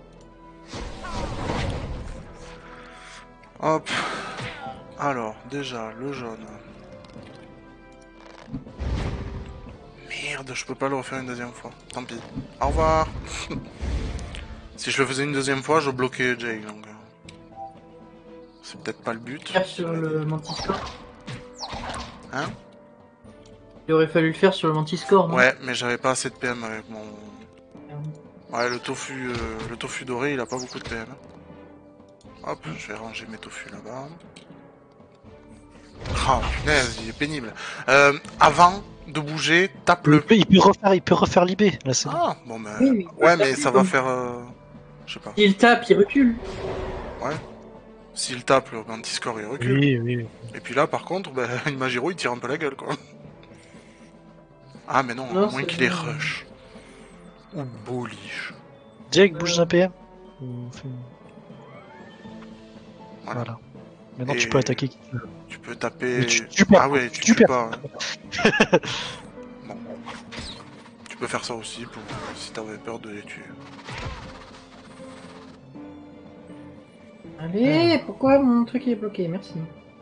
Hop. Alors, déjà, le jaune. Merde, je peux pas le refaire une deuxième fois. Tant pis. Au revoir. Si je le faisais une deuxième fois, je bloquais Jake, donc... C'est peut-être pas le but. Faire sur le Montiscore. Hein? Il aurait fallu le faire sur le Montiscore, non? Ouais, mais j'avais pas assez de PM avec mon... Ouais, le tofu doré, il a pas beaucoup de PM. Hop, je vais ranger mes tofu là-bas. Ah, punaise, il est pénible. Avant de bouger, tape le... Il peut refaire l'IB, là c'est bon. Ah, bon ben... Oui, oui, ouais, il peut mais taper ça va comme- faire... Je sais pas. S'il tape, il recule. Ouais. S'il tape, le anti-score, il recule. Oui, oui. Et puis là, par contre, ben, Imagiro, il tire un peu la gueule, quoi. Ah, mais non, Non, à moins c'est qu'il ait bon. rush. Ou bullish. Jake bouge d'un PM. Ou- Voilà. Voilà. Maintenant, Et tu peux attaquer qui tu veux. Tu peux taper... Mais tu perds. Ah ouais, tu Tu tues perds. pas. Bon. Tu peux faire ça aussi pour si t'avais peur de les tuer. Allez, pourquoi mon truc est bloqué? Merci.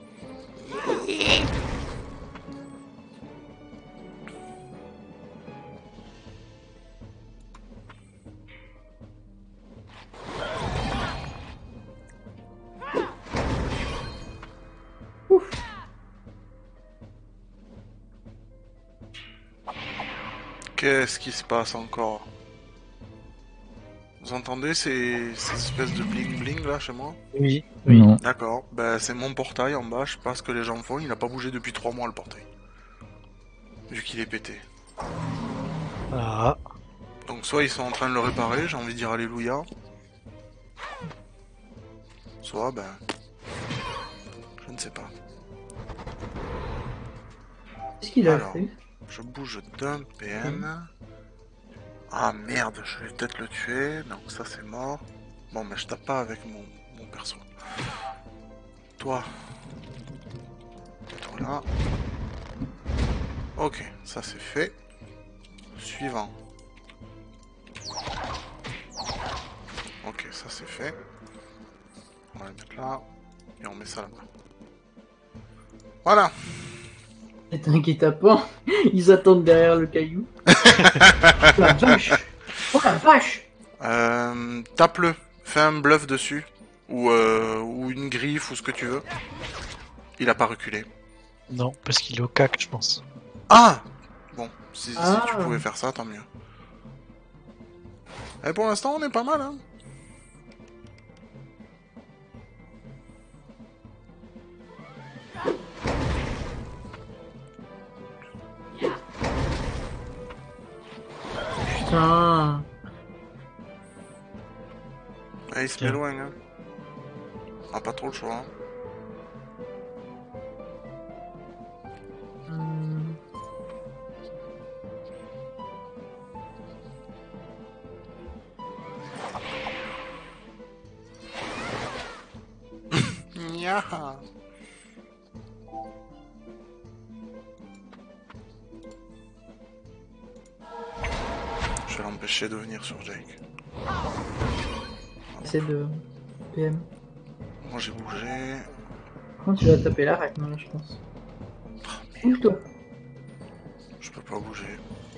Ouf. Qu'est-ce qui se passe encore? Vous entendez ces espèces de bling bling là chez moi? Oui. Non. D'accord, ben c'est mon portail en bas, je sais pas ce que les gens font, il a pas bougé depuis 3 mois le portail. Vu qu'il est pété. Ah. Donc soit ils sont en train de le réparer, j'ai envie de dire alléluia. Soit ben... Je ne sais pas. Qu'est-ce qu'il a Alors. fait? Je bouge d'un PM. Ah merde, je vais peut-être le tuer, donc ça c'est mort. Bon mais je tape pas avec mon perso. Toi. Toi là. Ok, ça c'est fait. Suivant. Ok, ça c'est fait. On va le mettre là. Et on met ça là-bas. Voilà. Et t'inquiète pas, ils attendent derrière le caillou. La vache! Oh la vache! Tape-le. Fais un bluff dessus. Ou une griffe ou ce que tu veux. Il a pas reculé. Non, parce qu'il est au cac, je pense. Ah! Bon, si Ah. tu pouvais faire ça, tant mieux. Et pour l'instant, on est pas mal, hein. Putain! Ah, il se met loin, hein. On a pas trop le choix, hein. Hmm. Nya. Je vais l'empêcher de venir sur Jake. C'est de PM. Moi j'ai bougé. Comment tu vas taper la rack, non, je pense. Bouge-toi. Je peux pas bouger.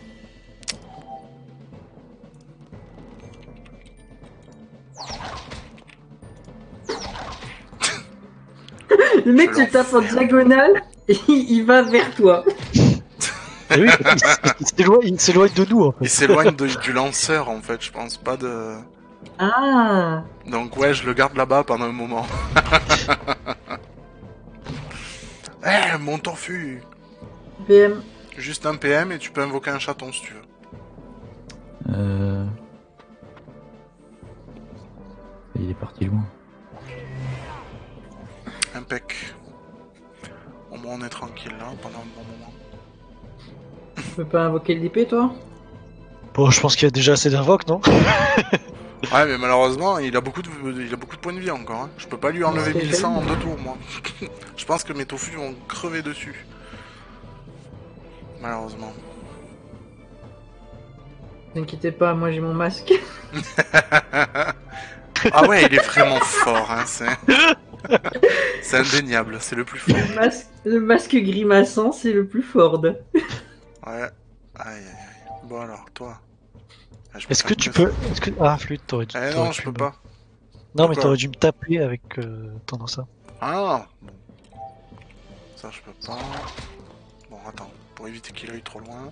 Le mec Je se tape en l'enferme. diagonale et il va vers toi. Et oui, il s'éloigne de nous, en Il fait. s'éloigne du lanceur en fait, je pense pas de... Ah! Donc ouais, je le garde là-bas pendant un moment. Eh, mon torfu! PM. Juste un PM et tu peux invoquer un chaton si tu veux. Il est parti loin. Impec. Au moins on est tranquille là pendant un bon moment. Tu peux pas invoquer l'IP, toi? Bon, je pense qu'il y a déjà assez d'invoques, non? Ouais mais malheureusement il a beaucoup de points de vie encore. Hein. Je peux pas lui enlever C'est 1100 en génial. 2 tours moi. Je pense que mes tofu vont crever dessus. Malheureusement. N'inquiétez pas, moi j'ai mon masque. Ah ouais il est vraiment fort hein, c'est indéniable, c'est le plus fort. Le masque grimaçant, c'est le plus fort. Ouais. Aïe aïe aïe. Bon alors, toi. Ah, je Est-ce faire que tu plus. peux... Ah, Flûte, t'aurais dû... Eh t'aurais non, pu je peux me- pas. Non, mais Pourquoi t'aurais dû me taper avec ton ça. Ah bon. Ça, je peux pas. Bon, attends. Pour éviter qu'il aille trop loin.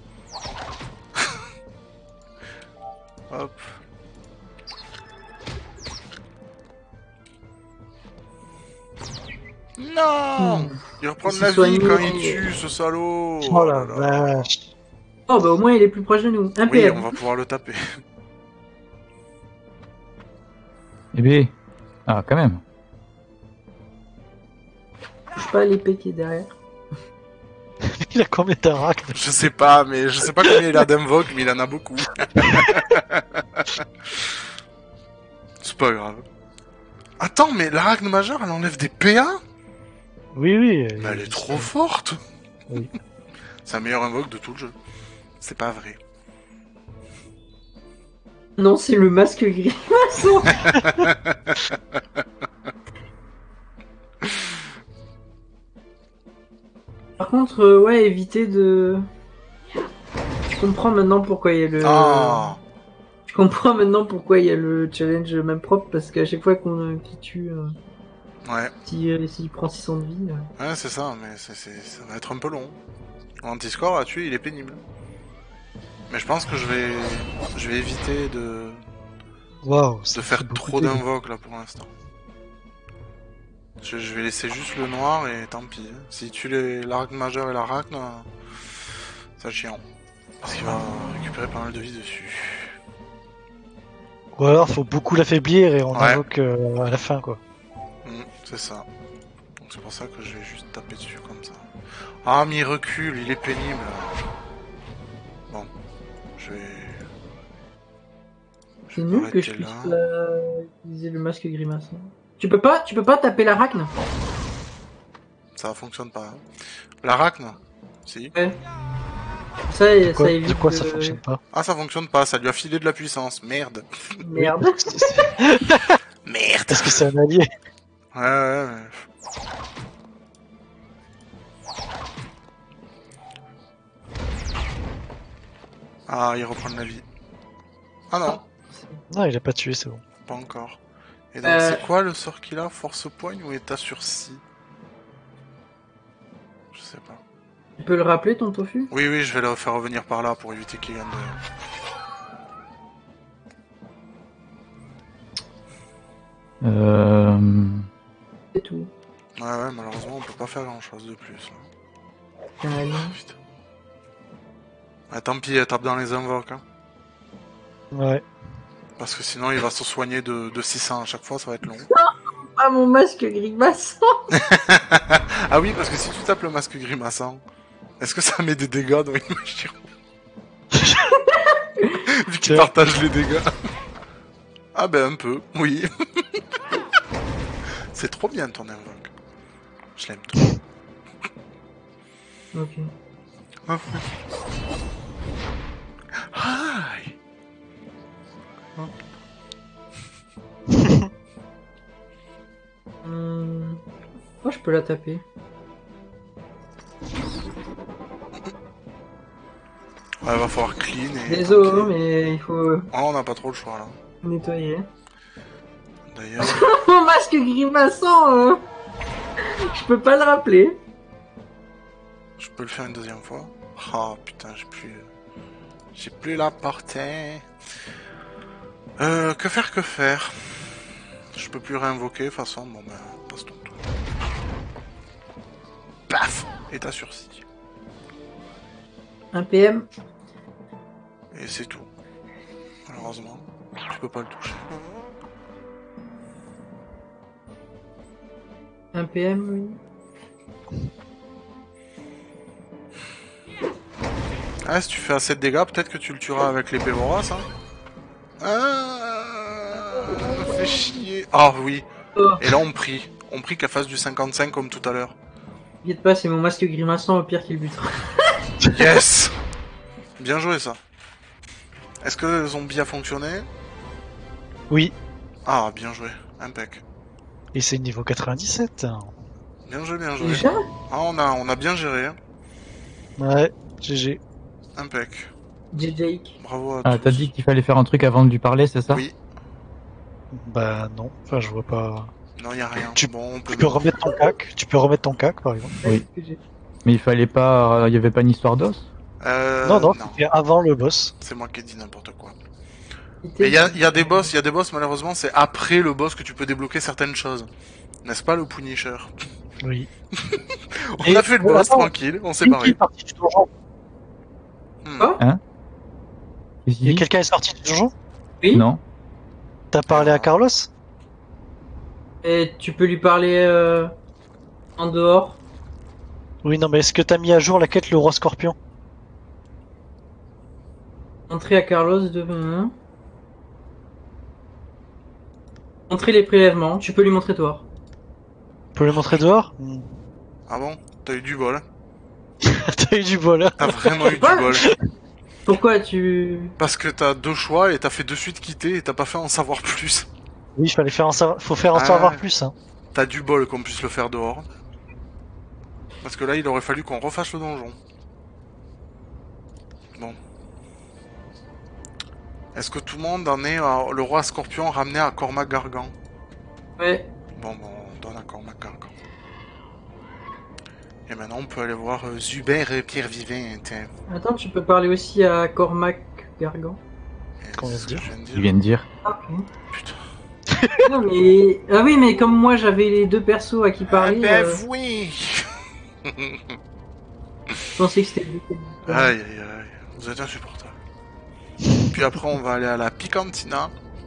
Hop. Non Il reprend de Il la s'est vie soigné. quand il tue, ce salaud. Oh la là là. vache. Oh bah au moins il est plus proche de nous. Un Oui, PM. on va pouvoir le taper. Eh bien. Ah, quand même. Touche pas l'épée qui est derrière. Il a combien d'arachnes? Je sais pas, mais je sais pas combien il a d'invoque, mais il en a beaucoup. C'est pas grave. Attends, mais l'arachne majeure, elle enlève des PA? Oui, oui. Mais elle est trop forte. Oui. C'est la meilleure invoque de tout le jeu. C'est pas vrai. Non, c'est le masque grimaçant. Par contre, ouais, éviter de... Je comprends maintenant pourquoi il y a le... Ah Je comprends maintenant pourquoi il y a le challenge même propre, parce qu'à chaque fois qu'il tue, Ouais, s'il prend 600 de vie... ouais c'est ça, mais ça va être un peu long. L'anti-score à tuer, il est pénible. Mais je pense que je vais éviter de Waouh, ça faire fait beaucoup trop de dégâts. d'invoques là pour l'instant. Je vais laisser juste le noir et tant pis. S'il tue l'arc majeur et l'arachne, c'est chiant. Parce qu'il va récupérer pas mal de vie dessus. Ou alors, faut beaucoup l'affaiblir et on Ouais. invoque à la fin, quoi. C'est ça. Donc c'est pour ça que je vais juste taper dessus comme ça. Ah mais il recule, il est pénible. Bon, je vais... C'est nul que je arrêter puisse là. utiliser le masque grimaçant. Tu peux pas taper l'arachne? Ça fonctionne pas. Hein. L'arachne Si. Ouais. De Ça quoi, évite de quoi ça fonctionne pas? Ah ça fonctionne pas, ça lui a filé de la puissance. Merde. Merde. Merde. Est-ce que c'est un allié? Ouais. Ah, il reprend de la vie. Ah non, Non, il a pas tué, c'est bon. pas encore. Et donc c'est quoi le sort qu'il a? Force poigne ou état sursis? Je sais pas. Tu peux le rappeler ton tofu? Oui, je vais le faire revenir par là pour éviter qu'il gagne de... C'est tout. Ouais, malheureusement on peut pas faire grand chose de plus. Là. Allez. Putain. Ah, tant pis, elle tape dans les invoques. Hein. Ouais. Parce que sinon il va se soigner de 600 à chaque fois, ça va être long. Ah, mon masque grimaçant. Ah oui, parce que si tu tapes le masque grimaçant, est-ce que ça met des dégâts dans Imagiro? Vu qu'il partage les dégâts. Ah ben un peu, oui. C'est trop bien ton invoque. Je l'aime trop. Ok. Ah, oui. Hi. Moi, je peux la taper. Ouais, va falloir clean et... Désolé, mais il faut Ah, on n'a pas trop le choix là. nettoyer. D'ailleurs, Mon masque grimaçant, je peux pas le rappeler. je peux le faire une deuxième fois. Ah putain, j'ai plus la portée. Que faire? Je peux plus réinvoquer, de toute façon, bon ben, passe ton tour. Paf! État sursis. Un PM. Et c'est tout. Malheureusement, tu peux pas le toucher. Un PM, oui. Ah, si tu fais assez de dégâts, peut-être que tu le tueras avec l'épée vorace, hein. Fais chier. Ah oui. Oh. Et là, on prie. On prie qu'elle fasse du 55 comme tout à l'heure. T'inquiète pas, c'est mon masque grimaçant au pire qui le butera. Yes! Bien joué, ça. Est-ce que le zombie a fonctionné? Oui. Ah, bien joué. Impec. Et c'est niveau 97. Hein. Bien joué. Déjà? Ah, on a bien géré. Hein. Ouais, GG. Impec. Jake. Bravo à Ah, tous. t'as dit qu'il fallait faire un truc avant de lui parler, c'est ça? Oui. Bah non, enfin je vois pas. Non, y a rien. Tu- Bon, on peut... Tu peux remettre ton cac. Tu peux remettre ton cac par exemple. Oui. Mais il fallait pas. Il y avait pas une histoire d'os? Non, c'était avant le boss. C'est moi qui ai dit n'importe quoi. Mais il y a des boss, malheureusement, c'est après le boss que tu peux débloquer certaines choses. N'est-ce pas, le Punisher? Oui. On Et a fait le voilà, boss, tranquille, on s'est Qui est barré. parti du donjon? Quoi? Qu'est-ce qu'il Et dit? quelqu'un est sorti du donjon? Oui. Non. T'as parlé à Carlos? Et tu peux lui parler en dehors. Oui, non, mais est-ce que t'as mis à jour la quête le roi scorpion? Montrer à Carlos de... Montrer les prélèvements. Tu peux lui montrer toi. Tu peux le montrer dehors? Ah bon? T'as eu du bol. T'as eu du bol, hein. T'as vraiment eu du Quoi bol. Pourquoi tu... Parce que t'as 2 choix et t'as fait de suite quitter et t'as pas fait en savoir plus. Oui, faut faire en Ah. savoir plus, hein. T'as du bol qu'on puisse le faire dehors. Parce que là, il aurait fallu qu'on refasse le donjon. Bon. Est-ce que tout le monde en est le roi scorpion ramené à Cormac Gargan? Ouais. Bon, on donne à Cormac Gargan. Et maintenant, on peut aller voir Zuber et Pierre Vivin. Tiens. Attends, tu peux parler aussi à Cormac Gargan. Qu'on vient de C'est ce que dire. je viens de Il dire. vient de dire. Ah, ok. Putain. Non, mais... Ah oui, mais comme moi j'avais les 2 persos à qui parler, Oui. je pensais que c'était lui. Aïe, aïe, aïe. Vous êtes insupportable. Puis après, on va aller à la Picantina.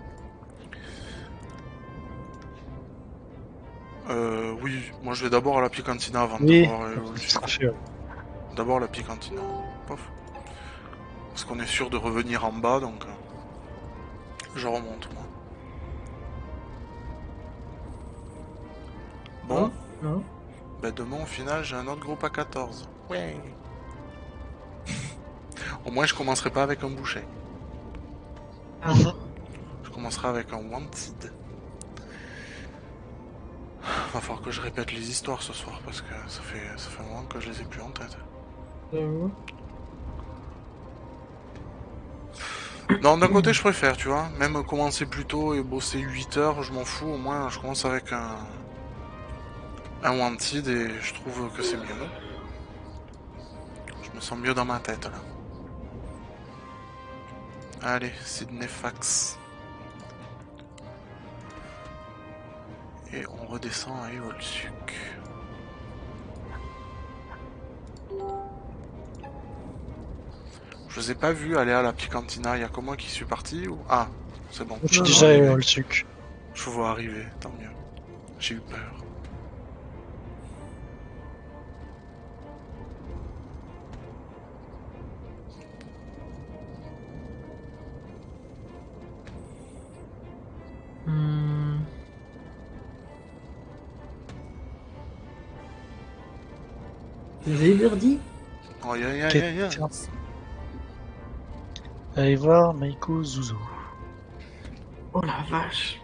Oui, moi je vais d'abord à la Picantina avant de Oui, voir ça sera fait, ouais. D'abord la Picantina. Pof. Parce qu'on est sûr de revenir en bas, donc je remonte moi. Bon, Non. ben demain au final j'ai un autre groupe à 14. Ouais. Au moins je commencerai pas avec un boucher. Ah, Je commencerai avec un wanted. Va falloir que je répète les histoires ce soir parce que ça fait un moment que je les ai plus en tête. Non, d'un côté je préfère, tu vois. Même commencer plus tôt et bosser 8 heures, je m'en fous. Au moins je commence avec un wanted et je trouve que c'est mieux. Je me sens mieux dans ma tête là. Allez, Sydney Fax. Et on redescend à Eolsuc. Je vous ai pas vu aller à la Picantina, il y a que moi qui suis parti ou... Ah, c'est bon. Je suis Non, déjà arrivé. dans le sucre. Je vous vois arriver, tant mieux. J'ai eu peur. Vous avez Birdie? Aïe aïe aïe aïe aïe. Allez voir Maiko Zuzo. Oh la vache.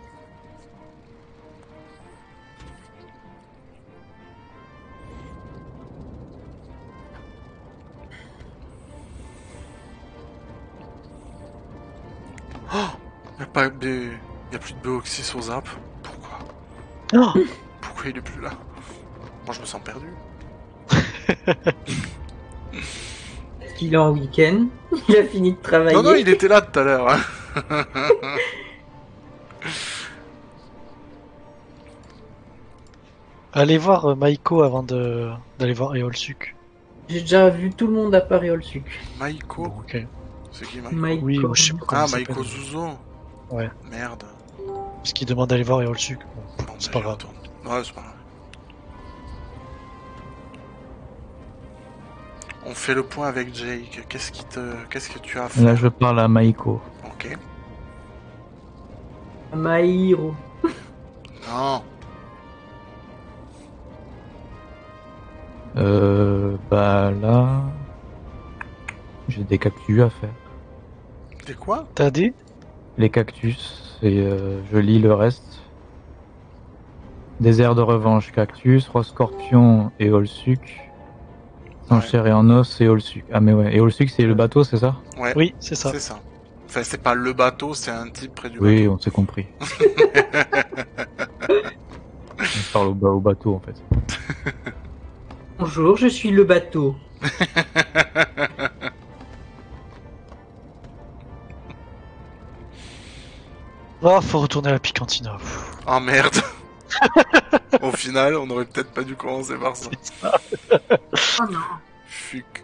Y a pas de... Y a plus de Béoxy sur Zap. Pourquoi? Oh, Pourquoi il est plus là? Moi je me sens perdu. Est-ce qu'il est en week-end? Il a fini de travailler. Non, non, il était là tout à l'heure. Hein. allez voir Maiko avant d'aller voir Eolsuc. J'ai déjà vu tout le monde à part Eolsuc. Maiko. Bon, ok. C'est qui Maiko? Maiko. Oui, moi, je sais pas comment Ah, il s'appelle. Maiko Zuzo. Ouais. Merde. Parce qu'il demande d'aller voir Eolsuc. Bon, Bon, c'est ben, pas j'y grave. retourne. Ouais, c'est pas grave. On fait le point avec Jake. Qu'est-ce que tu as à faire? Là, je parle à Maiko. Ok. Maïro. Non. Bah là, j'ai des cactus à faire. T'es quoi? T'as dit? Les cactus, et je lis le reste. Désert de revanche, cactus, roi scorpion et Olsuc. En Ouais. chair et en os et Olsuc. Ah mais ouais, et Olsuc c'est le bateau, c'est ça? Ouais. Oui, c'est ça. C'est ça. Enfin, c'est pas le bateau, c'est un type près du Oui, bateau. on s'est compris. On parle au bateau en fait. Bonjour, je suis le bateau. Ah, faut retourner à la Picantina. Pff. Ah merde. Au final, on aurait peut-être pas dû commencer par ça. Oh non. Fuck.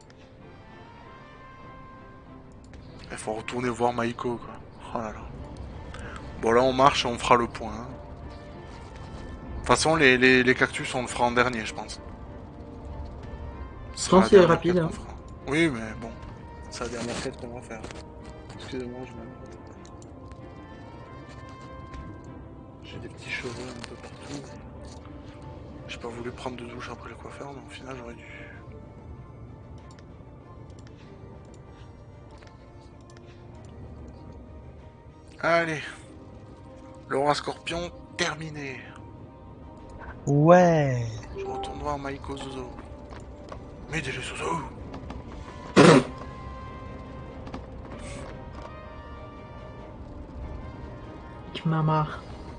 Il faut retourner voir Maiko, quoi. Oh là là. Bon, là, on marche et on fera le point. Hein. De toute façon, les cactus, on le fera en dernier, je pense. Ce sera Non, la c'est dernière rapide, quête hein. qu'on fera. Oui, mais bon. C'est la dernière quête qu'on va faire. Excusez-moi, j'ai des petits cheveux un peu partout. J'ai pas voulu prendre de douche après le coiffeur, mais au final j'aurais dû. Allez. Laura Scorpion, terminé. Ouais. Je retourne voir Maiko Zozo. Mais déjà Zozo. Tu m'as marre.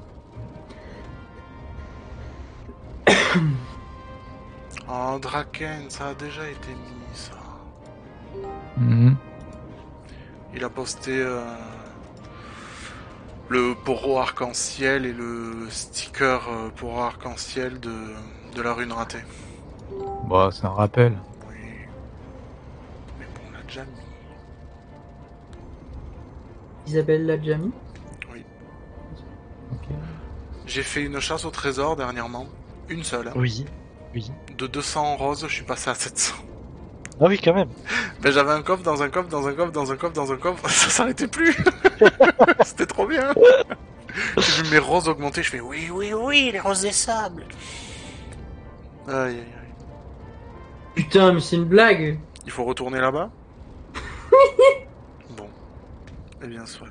Oh, Draken, ça a déjà été mis, ça. Mhm. Il a posté le poro arc-en-ciel et le sticker poro arc-en-ciel de la rune ratée. Bah, c'est un rappel. Oui. Mais bon, on l'a déjà mis. Isabelle l'a déjà mis. Oui. Ok. J'ai fait une chasse au trésor dernièrement. Une seule. Hein. Oui. Oui. De 200 en rose, je suis passé à 700. Ah oui, quand même. Mais j'avais un coffre dans un coffre, dans un coffre, dans un coffre, dans un coffre. Ça s'arrêtait plus. C'était trop bien. J'ai vu mes roses augmenter. Je fais oui, oui, oui, les roses des sables. Aïe, aïe, aïe. Putain, mais c'est une blague. Il faut retourner là-bas. Bon. Eh bien, soit.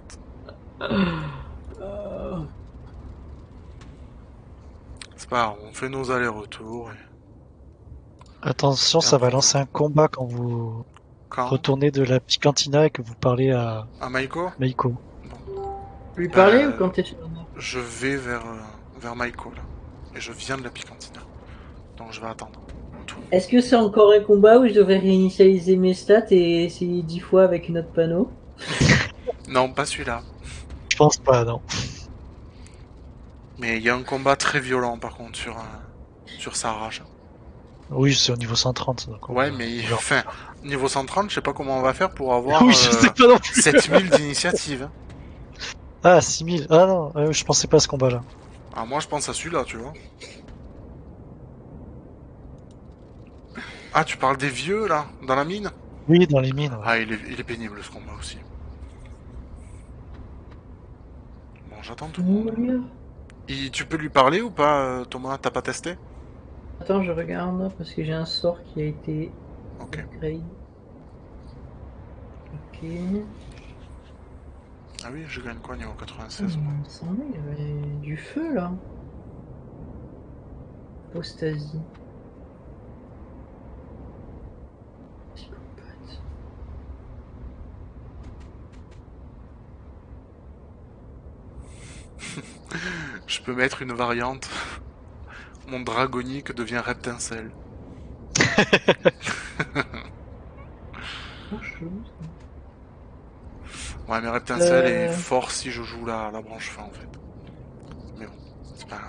C'est pas grave, on fait nos allers-retours. Et... Attention, ça va lancer un combat quand vous Quand retournez de la Picantina et que vous parlez à À Maiko Meiko. Lui parler Euh, ou quand t'es sur un arbre? Je vais vers Maiko, là. Et je viens de la Picantina. Donc je vais attendre. Tout. Est-ce que c'est encore un combat où je devrais réinitialiser mes stats et essayer 10 fois avec une autre panneau? Non, pas celui-là. Je pense pas, non. Mais il y a un combat très violent, par contre, sur sa rage. Oui, c'est au niveau 130. Donc Ouais, mais genre- enfin, niveau 130, je sais pas comment on va faire pour avoir Oui, je sais pas non plus. 7000 d'initiative. Ah, 6000. Ah non, je pensais pas à ce combat-là. Ah, moi je pense à celui-là, tu vois. Ah, tu parles des vieux, là, dans la mine? Oui, dans les mines. Ouais. Ah, il est pénible, ce combat aussi. Bon, j'attends tout le monde. Tu peux lui parler ou pas, Thomas? T'as pas testé? Attends, je regarde parce que j'ai un sort qui a été Ok. upgrade. Ok. Ah oui, je gagne quoi, niveau 96, Il moi? me semblait qu'il y avait du feu là. Apostasie. Psychopathe. Je peux mettre une variante. Mon dragonique devient reptincelle. Oh, chelou, ça. Ouais, mais reptincelle est fort si je joue la branche fin, en fait. Mais bon, c'est pas grave.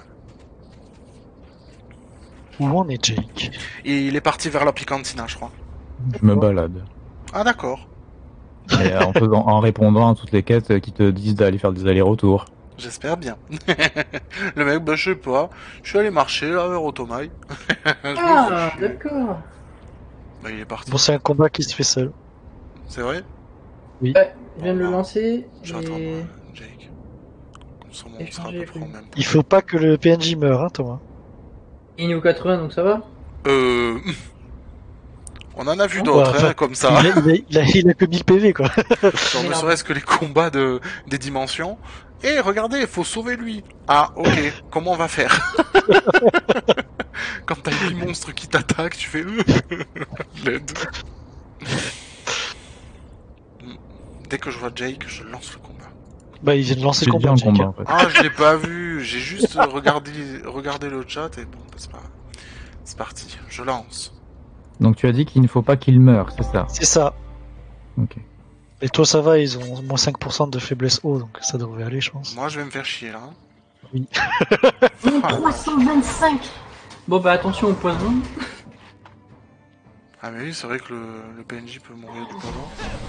Où en est Jake? Et il est parti vers la Picantina, je crois. Je me balade. Ah, d'accord. Et en répondant à toutes les quêtes qui te disent d'aller faire des allers-retours. J'espère bien. Le mec, bah, je sais pas. Je suis allé marcher, là, vers Otomaï. Je me Ah, fais chier. d'accord. Bah, il est parti. Bon, c'est un combat qui se fait seul. C'est vrai? Ouais, je viens de le lancer. J'attends, Et... Jake. Comme ça, on sera à Échanger peu près au plus. même point. Il faut pas que le PNJ meure, hein, Thomas. Il est niveau 80, donc ça va. Euh... On en a vu Ouais, d'autres, enfin, hein, comme ça. Il a que 1000 PV, quoi. Genre, ne serait-ce que les combats des dimensions. Et regardez, il faut sauver lui. Ah, ok, comment on va faire? Quand t'as 8 monstres qui t'attaquent, tu fais l'aide. Dès que je vois Jake, je lance le combat. Bah, il vient de lancer C'est le bien combat, un Jake. combat en fait. Ah, je l'ai pas vu, j'ai juste regardé le chat et bon, bah, c'est pas grave. C'est parti, je lance. Donc tu as dit qu'il ne faut pas qu'il meure, c'est ça? C'est ça. Ok. Et toi, ça va, ils ont moins 5% de faiblesse haut, donc ça devrait aller, je pense. Moi, je vais me faire chier là. Oui. Ah, 325. Bon bah attention au poison. ah mais oui, c'est vrai que le PNJ peut mourir du poison.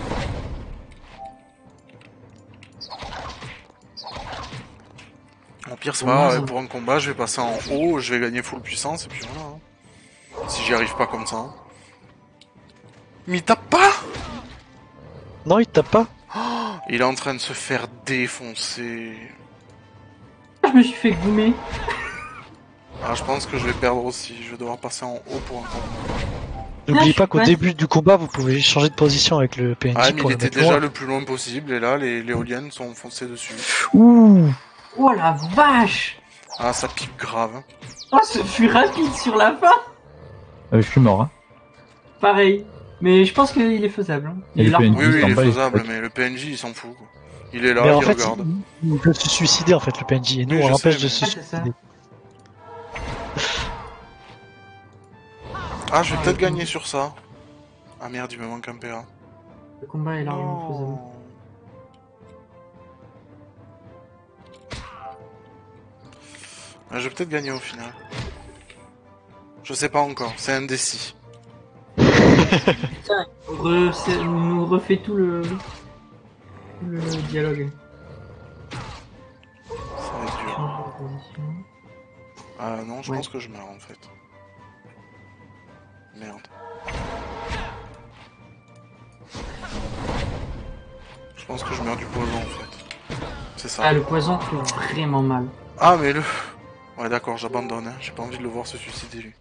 Au pire, c'est pas grave, pour un combat, je vais passer en haut, je vais gagner full puissance et puis voilà. Hein. Si j'y arrive pas comme ça. Hein. Mais il tape pas! Non, il tape pas. Il est en train de se faire défoncer. Je me suis fait goumer. Ah, je pense que je vais perdre aussi. Je vais devoir passer en haut pour un combat. N'oubliez je pas suis qu'au pas- début du combat, vous pouvez changer de position avec le PNJ Ah, mais pour il le était mettre déjà loin. le plus loin possible, et là, les éoliennes sont foncées dessus. Ouh. Oh la vache! Ah, ça pique grave. Oh, ce fut rapide sur la fin! Je suis mort. Hein. Pareil. Mais je pense qu'il est faisable. Hein. Et Il est le largement- PNJ, Oui, oui, il est s'en bat les faisable, steaks. mais le PNJ, il s'en fout, quoi. Il est là, Mais en il fait, regarde. il peut se suicider en fait, le PNJ, et nous Oui, on je l'empêche sais, de mais- se Ah, c'est ça. suicider. Ah, je vais peut-être gagner sur ça. Ah merde, il me manque un PA. Le combat est largement faisable. Non. Ah, je vais peut-être gagner au final. Je sais pas encore, c'est indécis. Putain, il nous refait tout le dialogue. Ça va être dur. Changer de position. Ah non, je Ouais. pense que je meurs en fait. Merde. Je pense que je meurs du poison en fait. C'est ça. Ah, le poison fait vraiment mal. Ah mais le... Ouais d'accord, j'abandonne, hein. J'ai pas envie de le voir se suicider lui.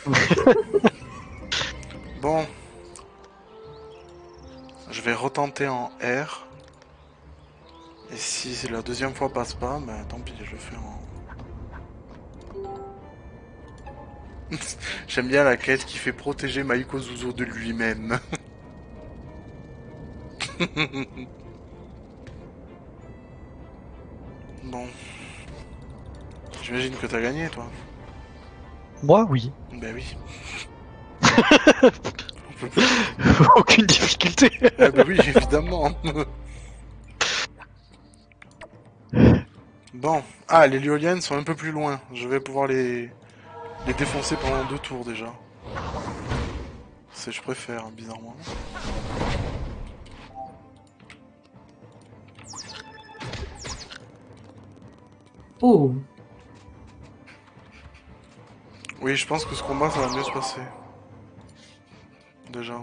Bon. Je vais retenter en R. Et si la deuxième fois passe pas, bah tant pis, je le fais en... J'aime bien la quête qui fait protéger Maiko Zuzo de lui-même. Bon. J'imagine que t'as gagné, toi. Moi, oui. Ben oui. On peut plus. Aucune difficulté. Ah ben oui, évidemment. Bon. Ah, les Lyoliennes sont un peu plus loin. Je vais pouvoir les défoncer pendant 2 tours déjà. Je préfère, hein, bizarrement. Oh! Oui, je pense que ce combat, ça va mieux se passer. Déjà.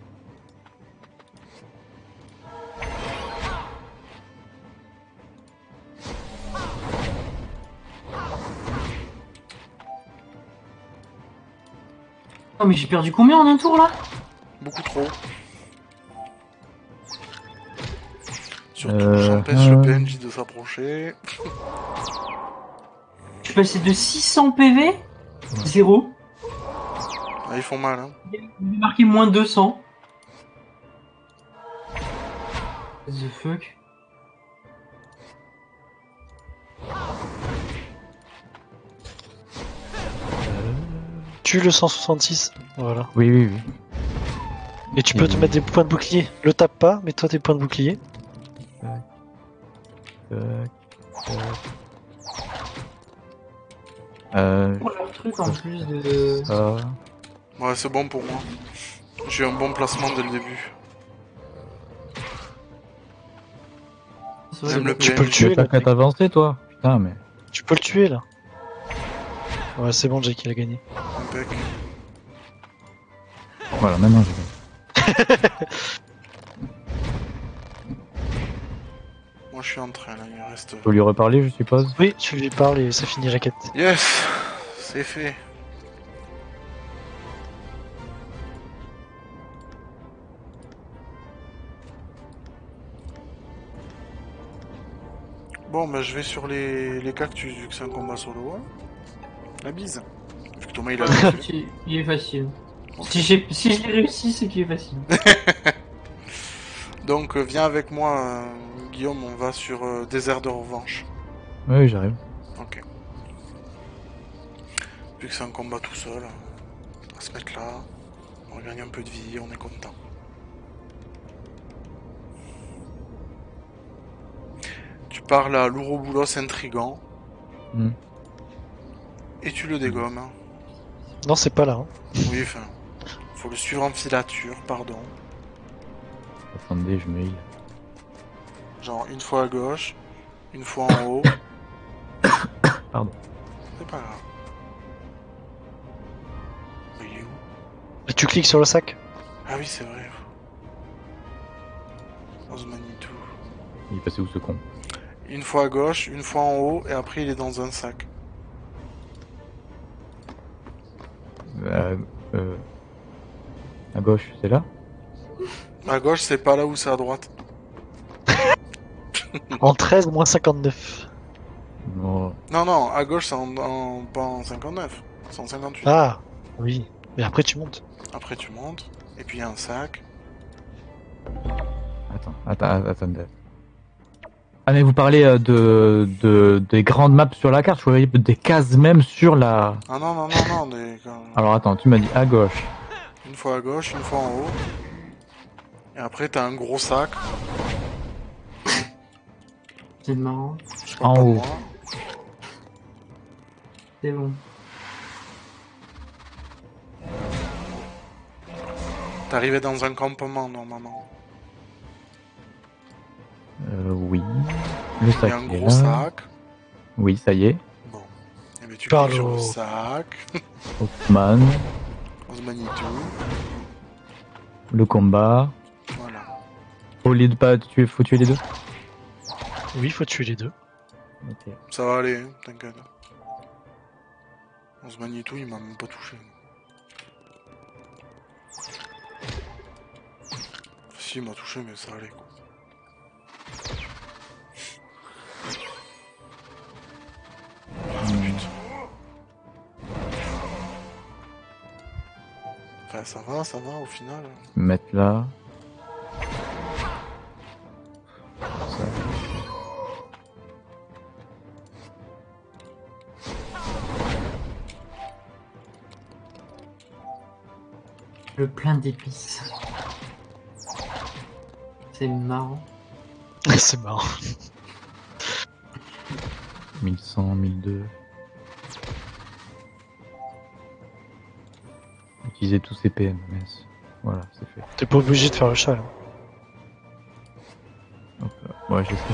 Oh, mais j'ai perdu combien en un tour là? Beaucoup trop. Surtout, j'empêche le PNJ de s'approcher. Je suis passé de 600 PV, 0. Ah, ils font mal, hein. Il est marqué moins 200. What the fuck? Tue le 166. Voilà. Oui, oui, oui. Et tu peux te mettre des points de bouclier. Le tape pas, mets-toi tes points de bouclier. Oh, le truc en plus de... Ça. Ouais, c'est bon pour moi. J'ai eu un bon placement dès le début. C'est vrai, J'aime le Tu peux le PNJ. tuer T'as là. qu'à t'avancer, toi. Putain, mais. Tu peux le tuer là. Ouais, c'est bon, Jake, il a gagné. Impec. Voilà, maintenant j'ai gagné. Moi, je suis en train, là. Il reste... Faut lui reparler, je suppose. Oui, tu lui parles et ça finit la quête. Yes! C'est fait. Bon, bah je vais sur les cactus, vu que c'est un combat solo. Hein. La bise. Vu que Thomas il a réussi. Il est facile. Si je l'ai réussi, c'est qu'il est facile. Donc viens avec moi, Guillaume, on va sur Désert de Revanche. Oui, j'arrive. Ok. Vu que c'est un combat tout seul, on va se mettre là. On regagne un peu de vie, on est content. Tu parles à l'Ouroboulos intrigant. Hmm. Et tu le dégommes. Hein. Non, c'est pas là. Hein. Oui, enfin. Faut le suivre en filature, pardon. Attendez, je me heal. Genre une fois à gauche, une fois en haut. Pardon. C'est pas grave. Mais il est où? Et tu cliques sur le sac. Ah oui, c'est vrai. Osmanitou. Il est passé où ce con? Une fois à gauche, une fois en haut, et après il est dans un sac. À gauche, c'est là? À gauche, c'est pas là où c'est à droite. En 13, moins 59. Non. Non, à gauche, c'est pas en 59. C'est en 58. Ah, oui. Mais après, tu montes. Après, tu montes. Et puis, il y a un sac. Attendez. Ah, mais vous parlez des grandes maps sur la carte, je voyais des cases même sur la... Ah non. Alors attends, tu m'as dit à gauche. Une fois à gauche, une fois en haut. Et après, t'as un gros sac. C'est marrant. Je parle En pas de haut. moi. C'est bon. T'arrivais dans un campement, normalement. Oui. Le Il y sac a un est gros là. sac. Oui, ça y est. Bon. Et bien, tu Parle cliques sur le au- sac. Hawkman, On se manie tout. le combat. Voilà. Au lieu de pas tuer, faut tuer les deux. Oui, faut tuer les deux. Ok. Ça va aller, hein, t'inquiète. On se manie tout, il m'a même pas touché. Si, il m'a touché, mais ça allait, quoi. Putain. Enfin, ça va, au final. Mettre là. Ça. Le plein d'épices. C'est marrant. C'est marrant. 1100, 1002. Utiliser tous ces PM, mince. Voilà, c'est fait. T'es pas obligé de faire le chat. Là. Hop là. Ouais, j'essaie.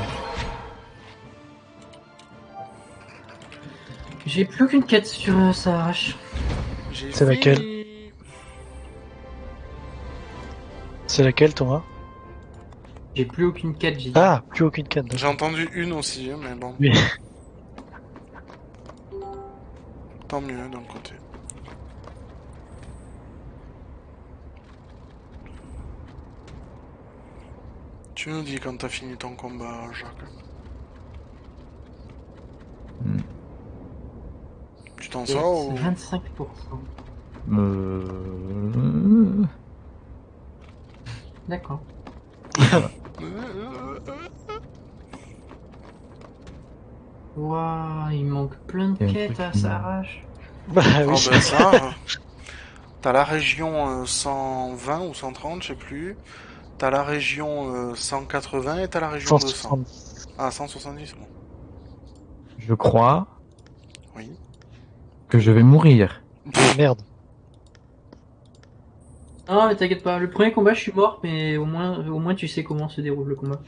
J'ai plus qu'une quête sur sa hache. J'ai C'est fini. laquelle? C'est laquelle, Thomas? J'ai plus aucune quête, j'ai dit. Ah, plus aucune canne. J'ai entendu une aussi, hein, mais bon. Oui. Tant mieux d'un côté. Tu nous dis quand t'as fini ton combat, Jacques. Hmm. Tu t'en Et sors ou... 25%. D'accord. Waouh, il manque plein de Il y a un quêtes truc à qui sa manque. hache. Bah Ah oui. ben ça, t'as la région 120 ou 130, je sais plus. T'as la région 180 et t'as la région 200. 170. Ah, 170, bon. Je crois Oui. que je vais mourir. Merde. Non, mais t'inquiète pas, le premier combat, je suis mort, mais au moins tu sais comment se déroule le combat.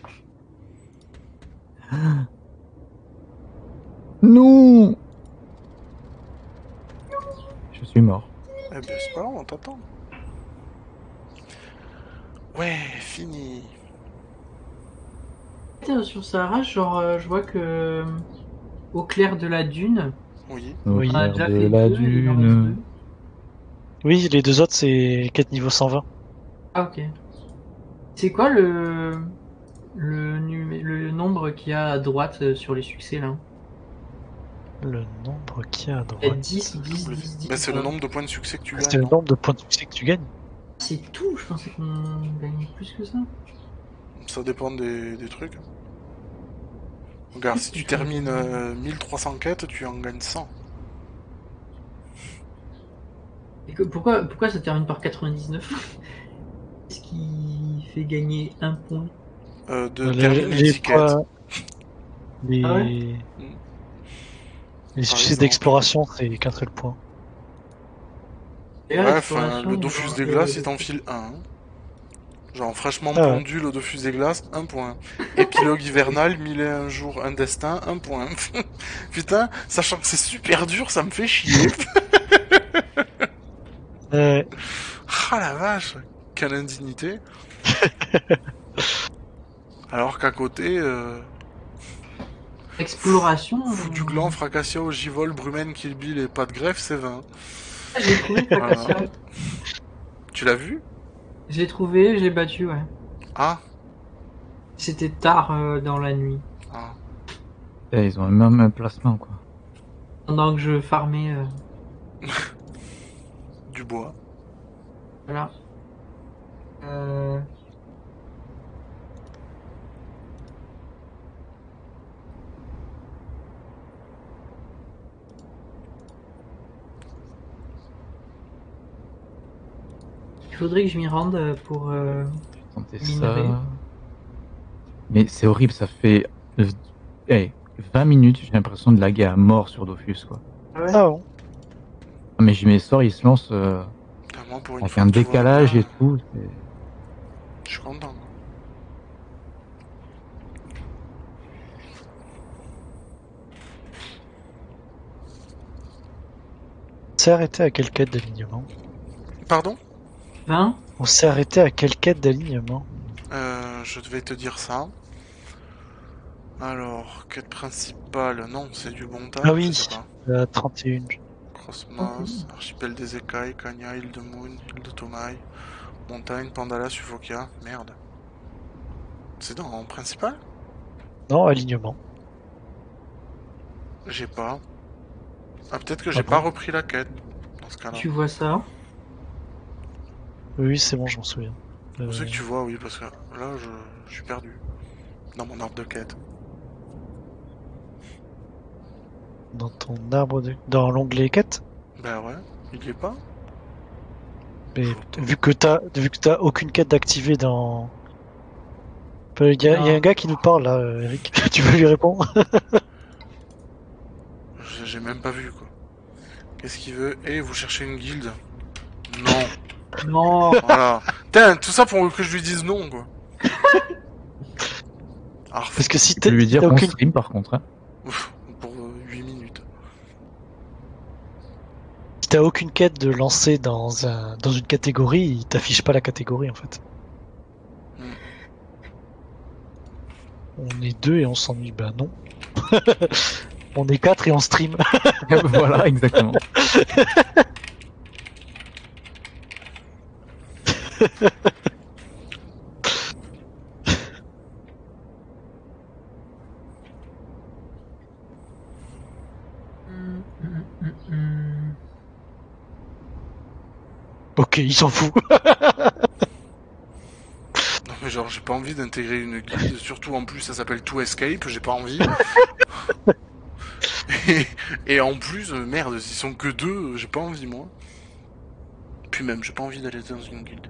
Non. Je suis mort. Eh bien, c'est pas grave, on t'attend. Ouais, fini. Sur sa hache, genre, je vois que au clair de la dune, Oui. Au Oui. on a clair déjà de fait la deux, il en reste dune. deux. Oui, les deux autres, c'est quête niveau 120. Ah, ok. C'est quoi le nombre qu'il y a à droite sur les succès là? Le nombre qu'il y a à Il y a droite. 10, 10, 10, 10. Ben, c'est le nombre de points de succès que tu C'est gagnes. le non nombre de points de succès que tu gagnes. C'est tout, je pensais qu'on gagnait plus que ça. Ça dépend des trucs. Regarde, si tu termines 1300 quêtes, tu en gagnes 100. Et pourquoi ça termine par 99? Qu'est-ce qui fait gagner un point? De terminer 10 quêtes. points- les... Ah ouais les Par succès exemple. d'exploration, c'est qu'un seul point. Et là, Ouais, l'exploration, enfin, le Dofus genre, des glaces, il t'enfile 1. Genre, fraîchement Ah ouais. pondu, le Dofus des glaces, 1 point. Épilogue hivernal, 1001 jours, un destin, 1 point. Putain, sachant que c'est super dur, ça me fait chier. Ah la vache, quelle indignité. Alors qu'à côté, Exploration. du gland, Fracassia, Ogivol, Brumen, Kill Bill et pas de greffe, c'est 20. J'ai trouvé Tracasia. Voilà. Tu l'as vu? Je l'ai trouvé, j'ai battu, ouais. Ah, C'était tard dans la nuit. ah. Eh, ils ont le même emplacement, quoi. Pendant que je farmais, Du bois. voilà. Il faudrait que je m'y rende pour... Tenter Minerai. ça. Mais c'est horrible, ça fait 20 minutes, j'ai l'impression de laguer à mort sur Dofus, quoi. Ah ouais. Ah bon. Ah, mais mes sorts, ils se lancent Moi, pour une avec fois un que tout va décalage bien, et tout. Je suis content. On s'est arrêté à quelle quête d'alignement? Pardon? 20. On s'est arrêté à quelle quête d'alignement? Je devais te dire ça. Alors, quête principale, non, c'est du bon tas. Ah oui, je sais pas. la 31. Crossmas, Archipel des Écailles, Kanya, île de Moon, île de Tomaï, Montagne, Pandala, Suffokia. Merde. C'est dans principal? Non, alignement. J'ai pas. Ah, peut-être que Ah j'ai bon pas repris la quête. Dans ce cas-là. Tu vois ça? Oui, c'est bon, je m'en souviens. C'est ce que tu vois, oui, parce que là, je suis perdu. Dans mon arbre de quête. Dans ton arbre de... Dans l'onglet quête? Ben ouais, il y est pas? Mais vu que t'as aucune quête d'activer dans... Il y a un gars qui nous parle là, Eric. Tu veux lui répondre? J'ai même pas vu, quoi. Qu'est-ce qu'il veut? Eh, vous cherchez une guilde? Non. Non. Voilà. Putain, tout ça pour que je lui dise non, quoi. Alors, Parce que si Tu peux lui dire t'as qu'on aucune... stream, par contre. Hein. pour 8 minutes. si t'as aucune quête de lancer dans une catégorie, il t'affiche pas la catégorie en fait. Hmm. On est 2 et on s'ennuie. Ben non. On est 4 et on stream. Voilà, exactement. Ok, il s'en fout. Non mais genre j'ai pas envie d'intégrer une guilde, surtout en plus ça s'appelle To Escape, j'ai pas envie. et en plus, merde, s'ils sont que 2, j'ai pas envie moi. Puis même, j'ai pas envie d'aller dans une guilde.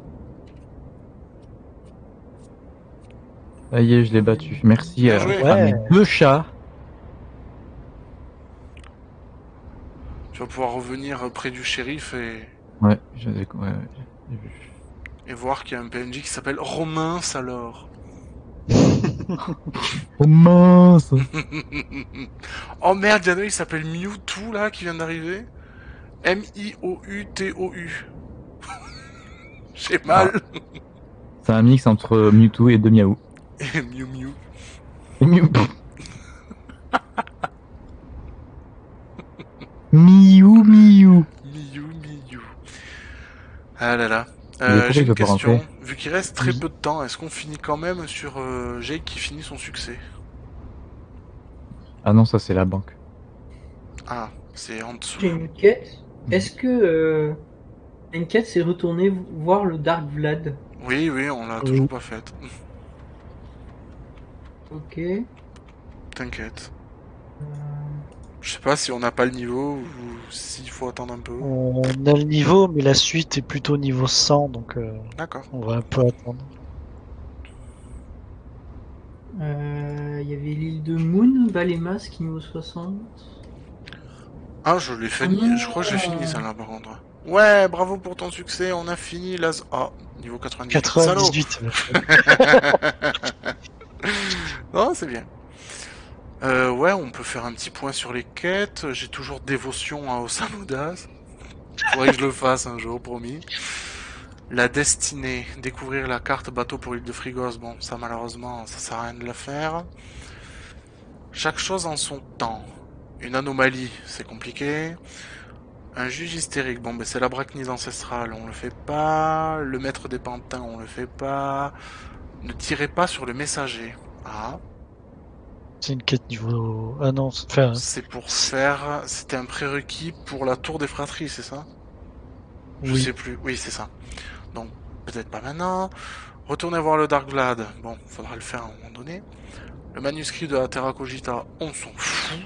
Ça y est, je l'ai battu. Merci Bien à joué. mes 2 chats. Tu vas pouvoir revenir près du shérif Ouais, j'ai vu. et voir qu'il y a un PNJ qui s'appelle Romain Salor. Oh mince. Oh merde, y'en a il s'appelle Mewtwo là qui vient d'arriver. M-I-O-U-T-O-U. J'ai mal. C'est un mix entre Mewtwo et Demiaou. Et Mew Mew. Miou. Miou Miou. Miou Miou. Ah là là. Il est J'ai pourri, une je peux question. rentrer. Vu qu'il reste très Oui. peu de temps, est-ce qu'on finit quand même sur Jake qui finit son succès? Ah non, ça c'est la banque. Ah, c'est en dessous. J'ai une quête. Est-ce que une quête c'est retourner voir le Dark Vlad? Oui, oui, on l'a Oui. toujours pas faite. Ok. T'inquiète. Je sais pas si on n'a pas le niveau ou s'il faut attendre un peu. On a le niveau, mais la suite est plutôt niveau 100, donc D'accord. on va un peu attendre. Il y avait l'île de Moon, Valémas qui niveau 60. Ah, je l'ai fini. Je crois que j'ai fini ça là par contre. Ouais, bravo pour ton succès. On a fini la. Ah, niveau 98. 98. Non, c'est bien. Ouais, on peut faire un petit point sur les quêtes. J'ai toujours dévotion à Osamu-Daz. Faudrait que je le fasse un jour, promis. La destinée, découvrir la carte bateau pour l'île de Frigos. Bon, ça malheureusement, ça sert à rien de la faire. Chaque chose en son temps. Une anomalie, c'est compliqué. Un juge hystérique, bon ben c'est la brachnise ancestrale, on le fait pas. Le maître des pantins, on le fait pas. Ne tirez pas sur le messager. Ah, C'est une quête niveau... Ah non, enfin... c'est pour faire... C'était un prérequis pour la tour des fratries, c'est ça? Je Oui. sais plus, oui c'est ça. Donc peut-être pas maintenant. Retournez voir le Dark Vlad, bon, faudra le faire à un moment donné. Le manuscrit de la Terra Cogita, on s'en fout.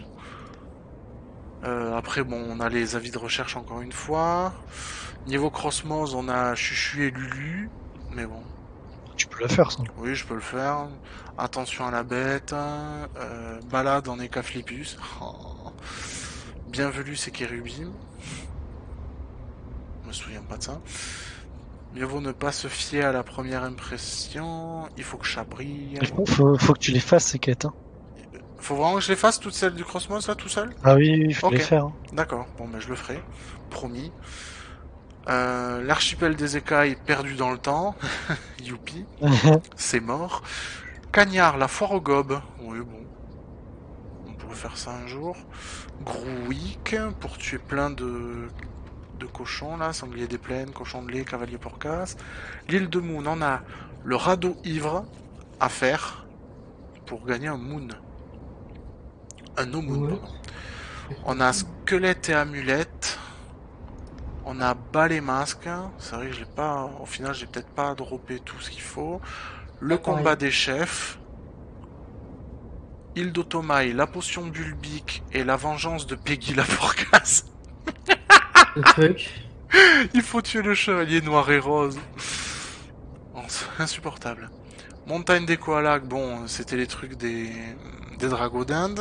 Après, bon, on a les avis de recherche encore une fois. Niveau Crossmos, on a Chuchu et Lulu. Mais bon, Tu peux la faire, ça. oui, je peux le faire. Attention à la bête. Balade en Ecaflippus. Oh. Bienvenue, c'est Kérubim. Je me souviens pas de ça. Mieux vaut ne pas se fier à la première impression. Il faut que ça brille. Faut que tu les fasses, ces quêtes. Hein. Faut vraiment que je les fasse, toutes celles du Crossmos, là, tout seul? Ah oui, il faut Ok. les faire. Hein. D'accord, bon ben je le ferai, promis. L'archipel des écailles perdu dans le temps, youpi, c'est mort. Cagnard, la foire au gobe, oui bon, on pourrait faire ça un jour. Grouic, pour tuer plein de cochons là, sanglier des plaines, cochon de lait, cavalier porcasse. L'île de Moon, on a le radeau ivre à faire pour gagner un moon. Un no moon, Ouais. pardon. On a squelette et amulette. On a bas les masques. C'est vrai que je l'ai pas. Au final, j'ai peut-être pas droppé tout ce qu'il faut. Le Ah, pareil. combat des chefs. Île d'Otomaï, la potion bulbique et la vengeance de Peggy la porcasse. The fuck. Il faut tuer le chevalier noir et rose. Bon, c'est insupportable. Montagne des koalas, bon, c'était les trucs des dragos d'Inde.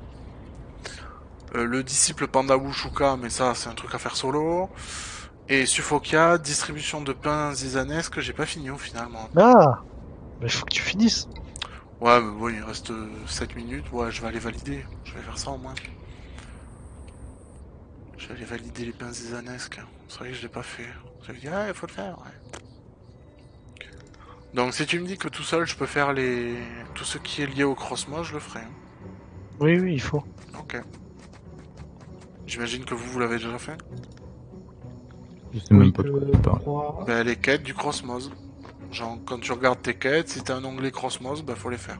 Le disciple Panda Wushuka, mais ça, c'est un truc à faire solo. Et Suffokia, distribution de pain zizanesque, j'ai pas fini au finalement. Ah, mais faut que tu finisses. Ouais, mais bon, il reste 7 minutes. Ouais, je vais aller valider. Je vais faire ça au moins. Je vais aller valider les pains zizanesques. C'est vrai que je l'ai pas fait. J'avais dit, ah, il faut le faire, ouais. Donc, si tu me dis que tout seul, je peux faire tout ce qui est lié au crossmo, je le ferai. Oui, oui, il faut. Ok. J'imagine que vous l'avez déjà fait. Je sais même pas de quoi tu parles. 3. Ben, les quêtes du crossmos. Genre, quand tu regardes tes quêtes, si t'as un onglet crossmos, ben, faut les faire.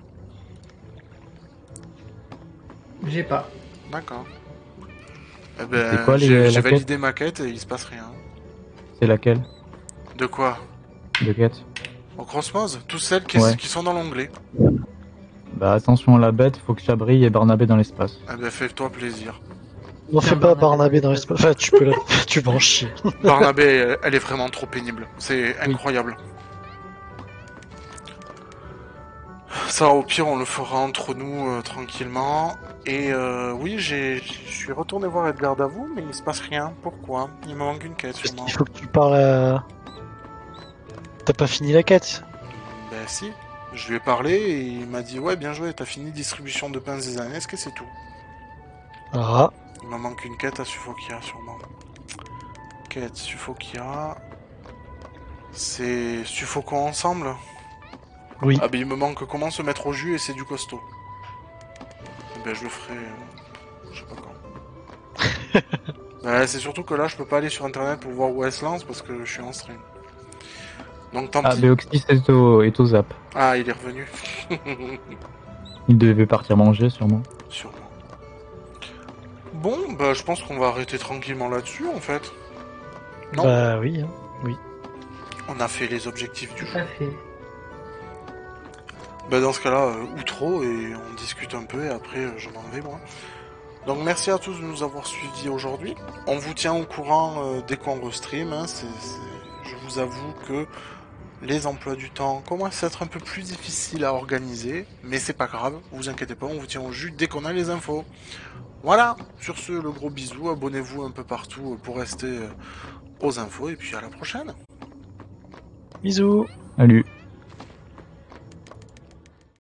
J'ai pas. D'accord. Eh C'est ben, quoi, j'ai la validé ma quête et il se passe rien. C'est laquelle De quoi? de quête? Au crossmos? Toutes celles qui Ouais. sont dans l'onglet. Bah attention à la bête, faut que ça brille et Barnabé dans l'espace. Eh ben, fais-toi plaisir. On fait pas Barnabé dans l'espace. Enfin, tu peux tu vas en chier. Barnabé, elle est vraiment trop pénible. C'est incroyable. Ça, au pire, on le fera entre nous tranquillement. Et oui, je suis retourné voir Edgar Davout, mais il se passe rien. Pourquoi? Il me manque une quête, Parce sûrement. qu'il faut que tu parles à... T'as pas fini la quête? Ben si. Je lui ai parlé et il m'a dit ouais, bien joué, t'as fini distribution de pains zizanesques et c'est tout. Ah, Il me manque une quête à Suffokia, sûrement. Quête Suffokia. C'est suffocons ensemble? oui. Ah ben il me manque comment se mettre au jus et c'est du costaud. Eh ben je le ferai... je sais pas quand. Ouais, c'est surtout que là je peux pas aller sur internet pour voir où elle se lance parce que je suis en stream. Donc tant Ah, pis. Beoxys est au zap. Ah, il est revenu. Il devait partir manger sûrement. Sûrement. Bon, bah je pense qu'on va arrêter tranquillement là-dessus en fait. Non, Bah oui. Hein. on a fait les objectifs du Tout jeu. à fait. Bah dans ce cas-là, outro et on discute un peu et après je m'en vais moi. Donc merci à tous de nous avoir suivis aujourd'hui. On vous tient au courant dès qu'on restream. Hein. Je vous avoue que les emplois du temps commencent à être un peu plus difficiles à organiser, mais c'est pas grave, vous inquiétez pas, on vous tient au jus dès qu'on a les infos. Voilà, sur ce, le gros bisou, abonnez-vous un peu partout pour rester aux infos et puis à la prochaine. Bisous. Salut.